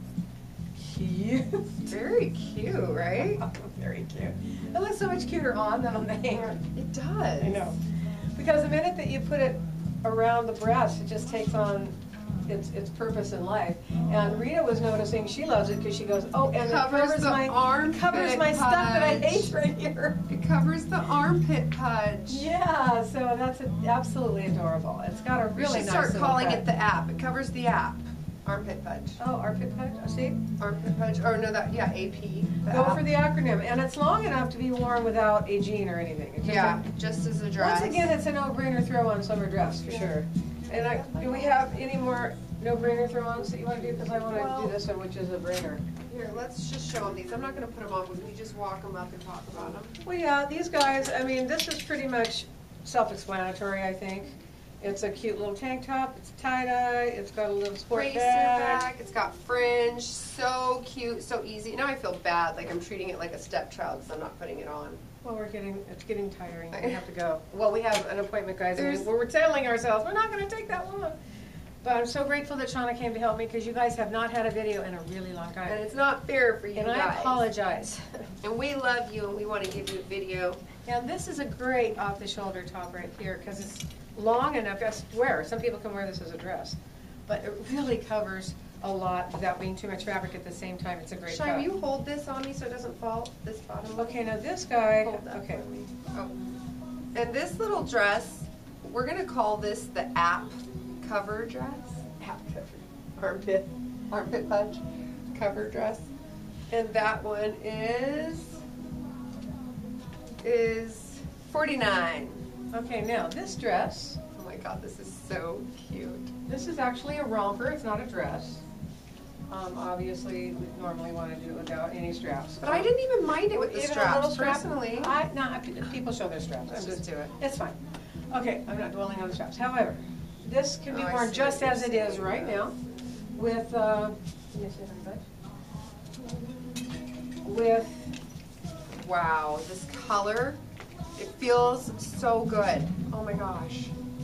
Cute. Very cute, right? Very cute. It looks so much cuter on than on the hanger. It does. I know. Because the minute that you put it around the breast, it just takes on its its purpose in life. And Rita was noticing she loves it because she goes, oh, and Covers it covers the my armpit covers my stuff that I pudge. hate right here. It covers the armpit pudge. Yeah, so that's a, absolutely adorable. It's got a We really should nice start little calling cut. it the app. It covers the app. Armpit fudge. Oh, armpit fudge, I see. Armpit fudge, or no, that, yeah, A P. the Go app. for the acronym, and it's long enough to be worn without a jean or anything. It's just Yeah, a- just as a dress. Once again, it's a no-brainer throw-on summer dress, for sure. And I, do we have any more no-brainer throw-ons that you want to do? Because I want to Well- do this one, which is a brainer. Here, let's just show them these. I'm not gonna put them on, but we just walk them up and talk about them. Well, yeah, these guys, I mean, this is pretty much self-explanatory, I think. It's a cute little tank top, it's tie-dye, it's got a little sport Racer bag. back, it's got fringe, so cute, so easy. Now I feel bad, like I'm treating it like a stepchild because I'm not putting it on. Well, we're getting, it's getting tiring, we have to go. Well, we have an appointment, guys, and There's- we- we're telling ourselves, we're not gonna take that long. But I'm so grateful that Shawna came to help me, because you guys have not had a video in a really long And time. it's not fair for you And guys. I apologize. And we love you and we want to give you a video. And this is a great off-the-shoulder top right here, because it's long enough to wear. Some people can wear this as a dress, but it really covers a lot without being too much fabric at the same time. It's a great Shai, top. will you hold this on me so it doesn't fall, this bottom? Okay, now this guy, Hold that okay. for me. Oh. And this little dress, we're gonna call this the app cover dress. App cover. Armpit, armpit fudge cover dress. And that one is, is forty-nine. Okay, now this dress, Oh my God, this is so cute. this is actually a romper, it's not a dress. Um, obviously, we normally want to do it without any straps. But I didn't even mind it with the Even a straps, little strap? personally. I, no, I- people show their straps. Let's I'm just do it. It's fine. Okay, I'm not dwelling on the straps. However, this can be Oh, I worn see just what as you're it is saying. right now with, uh, let me see if I can touch. With, Wow, this color, it feels so good. Oh my gosh.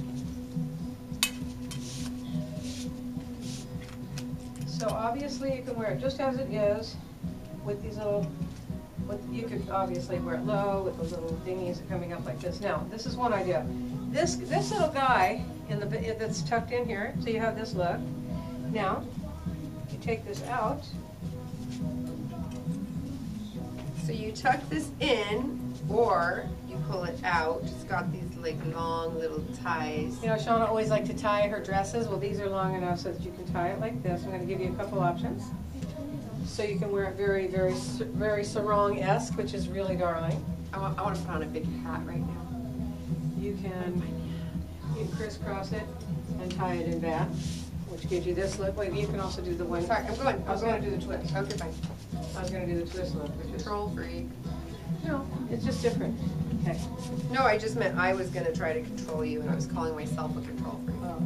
so obviously you can wear it just as it is with these little, with, you could obviously wear it low with those little dinghies coming up like this. Now, this is one idea. This, this little guy in the, that's tucked in here, so you have this look. Now, you take this out. So you tuck this in, or you pull it out. It's got these like long little ties. You know, Shawna always liked to tie her dresses. Well, these are long enough so that you can tie it like this. I'm going to give you a couple options. So you can wear it very, very, very sarong-esque, which is really darling. I want, I want to put on a big hat right now. You can, you can crisscross it and tie it in back, which gives you this look. Wait, you can also do the one. Sorry, I'm going. I was going to do the twist. Okay, fine. I was going to do the twist look, which is, Control freak. no, it's just different. Okay. No, I just meant I was going to try to control you, and I was calling myself a control freak. Oh.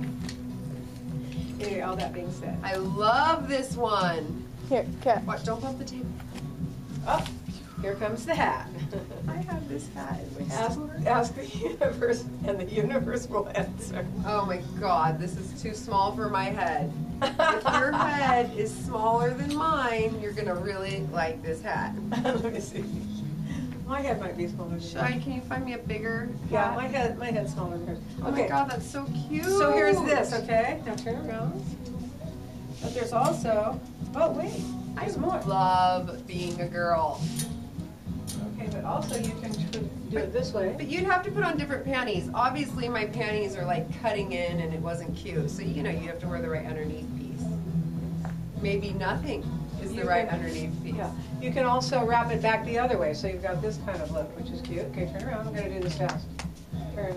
Anyway, all that being said. I love this one. Here, cat. Watch, don't bump the table. Oh, here comes the hat. I have this hat in my Ask, store. ask the universe, and the universe will answer. Oh my God, this is too small for my head. If your head is smaller than mine, you're gonna really like this hat. Let me see. My head might be smaller than Shai, can you find me a bigger Yeah, hat? my head, my head's smaller than hers. Oh my God, that's so cute. So here's this, okay? Now turn around. But there's also, oh wait, I there's more. love being a girl. Okay, but also you can tr- do it this way. But you'd have to put on different panties. Obviously, my panties are like cutting in and it wasn't cute. So, you know, you have to wear the right underneath piece. Maybe nothing is the You right can- underneath piece. Yeah, you can also wrap it back the other way, so you've got this kind of look, which is cute. Okay, turn around, I'm gonna do this fast. Turn.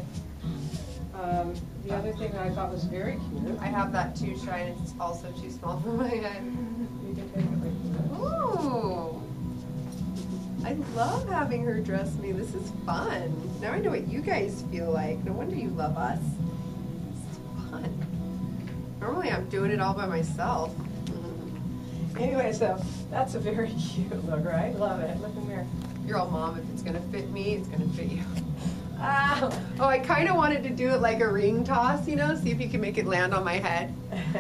Um, the other thing that I thought was very cute, I have that too, Shai, and it's also too small for my head. you can take it like this. Ooh. I love having her dress me. This is fun. Now I know what you guys feel like. No wonder you love us. This is fun. Normally I'm doing it all by myself. Anyway, so that's a very cute look, right? Love it. Look in there. You're all, Mom, if it's gonna fit me, it's gonna fit you. Ah. Oh, I kind of wanted to do it like a ring toss, you know, see if you can make it land on my head.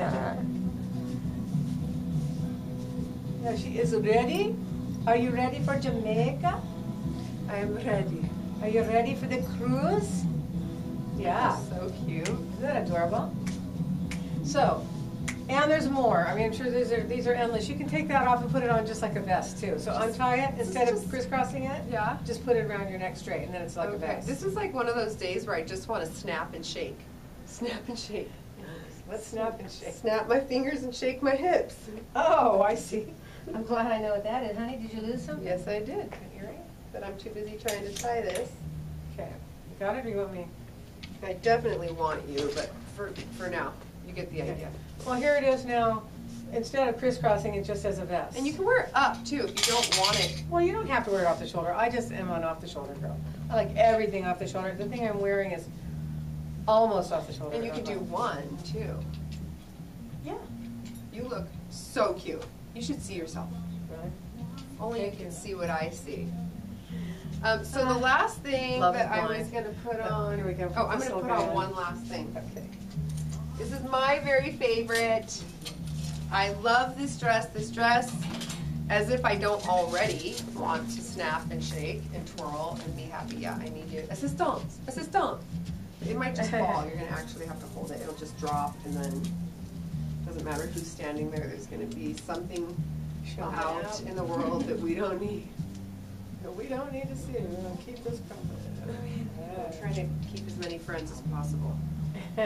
Now she is ready. Are you ready for Jamaica? I'm ready. Are you ready for the cruise? Yeah. So cute. Isn't that adorable? So, and there's more. I mean, I'm sure these are these are endless. You can take that off and put it on just like a vest too. So untie it instead of just- crisscrossing it. Yeah. Just put it around your neck straight, and then it's like a Okay. vest. This is like one of those days where I just want to snap and shake. Snap and shake. Let's snap and shake. Snap my fingers and shake my hips. Oh, I see. I'm glad I know what that is. Honey, did you lose something? Yes, I did. An earring? But I'm too busy trying to tie this. Okay. You got it or you want me? I definitely want you, but for for now, you get the Okay. idea. Well, here it is now. Instead of crisscrossing, it just as a vest. And you can wear it up too if you don't want it. Well, you don't have to wear it off the shoulder. I just am an off the shoulder girl. I like everything off the shoulder. The thing I'm wearing is almost off the shoulder. And you can do one too. Yeah. You look so cute. You should see yourself. Really? Only Thank you can you. see what I see. Um, so the last thing Love that is I was blind. going to put Oh, on. here we go. Oh, I'm This going to will put go on in. one last thing. Okay. This is my very favorite. I love this dress. This dress, as if I don't already want to snap and shake and twirl and be happy. Yeah, I need you. Assistance. Assistance. It might just fall. You're going to actually have to hold it. It'll just drop, and then it doesn't matter who's standing there. There's going to be something Showing out out. in the world that we don't need. That we don't need to see. We're going to keep this private. I'm trying to keep as many friends as possible. There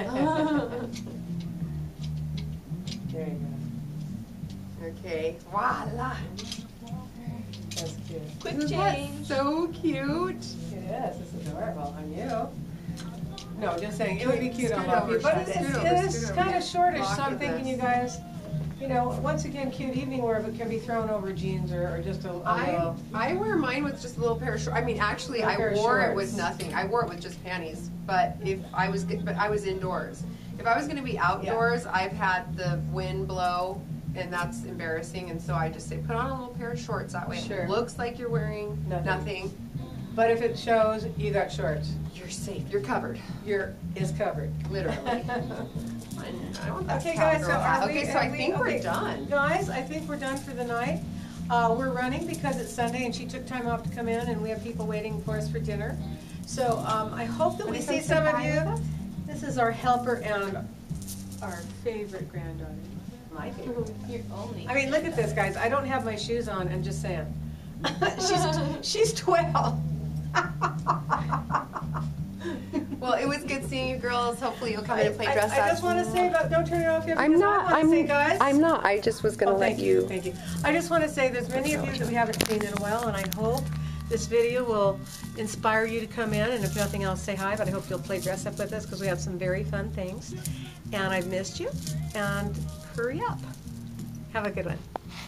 you go. Okay, voila. That's cute. Quick Isn't that change. so cute? It is. It's adorable on you. No, just saying, it would be cute on Scoot both of over, you. But Shawna. it's, Scoot over, it is scoot over. kind of shortish, so Lock I'm at thinking this. you guys, you know, once again, cute evening wear, but can be thrown over jeans or, or just a, a I little. I wear mine with just a little pair of shorts. I mean, actually, A I pair of wore it shorts. with nothing. I wore it with just panties. But if I was, but I was indoors. If I was going to be outdoors, I've had the wind blow, and that's embarrassing. And so I just say, put on a little pair of shorts. That way, Sure. it looks like you're wearing Nothing. nothing. But if it shows, you got shorts. You're safe. You're covered. Your is covered. Literally. I want that Okay, guys, so cowgirl hat. are we, Okay, so I are we- think okay, we're done. Guys, I think we're done for the night. Uh, we're running because it's Sunday and she took time off to come in and we have people waiting for us for dinner. So um, I hope that we Wanna see come some say of hi you. with us? This is our helper and our favorite granddaughter. My favorite. Your only. I mean, look at this, guys. I don't have my shoes on. I'm just saying. she's she's twelve. Well, it was good seeing you girls. Hopefully you'll come in and play I- dress I, up. just want to say about don't turn it off yet. I'm because not. I want I'm. to say, guys. I'm not. I just was gonna Oh, let thank you. Thank you. I just want to say there's many of you that we haven't seen in a while, and I hope this video will inspire you to come in, and if nothing else, say hi, but I hope you'll play dress up with us because we have some very fun things. And I've missed you, and hurry up. Have a good one.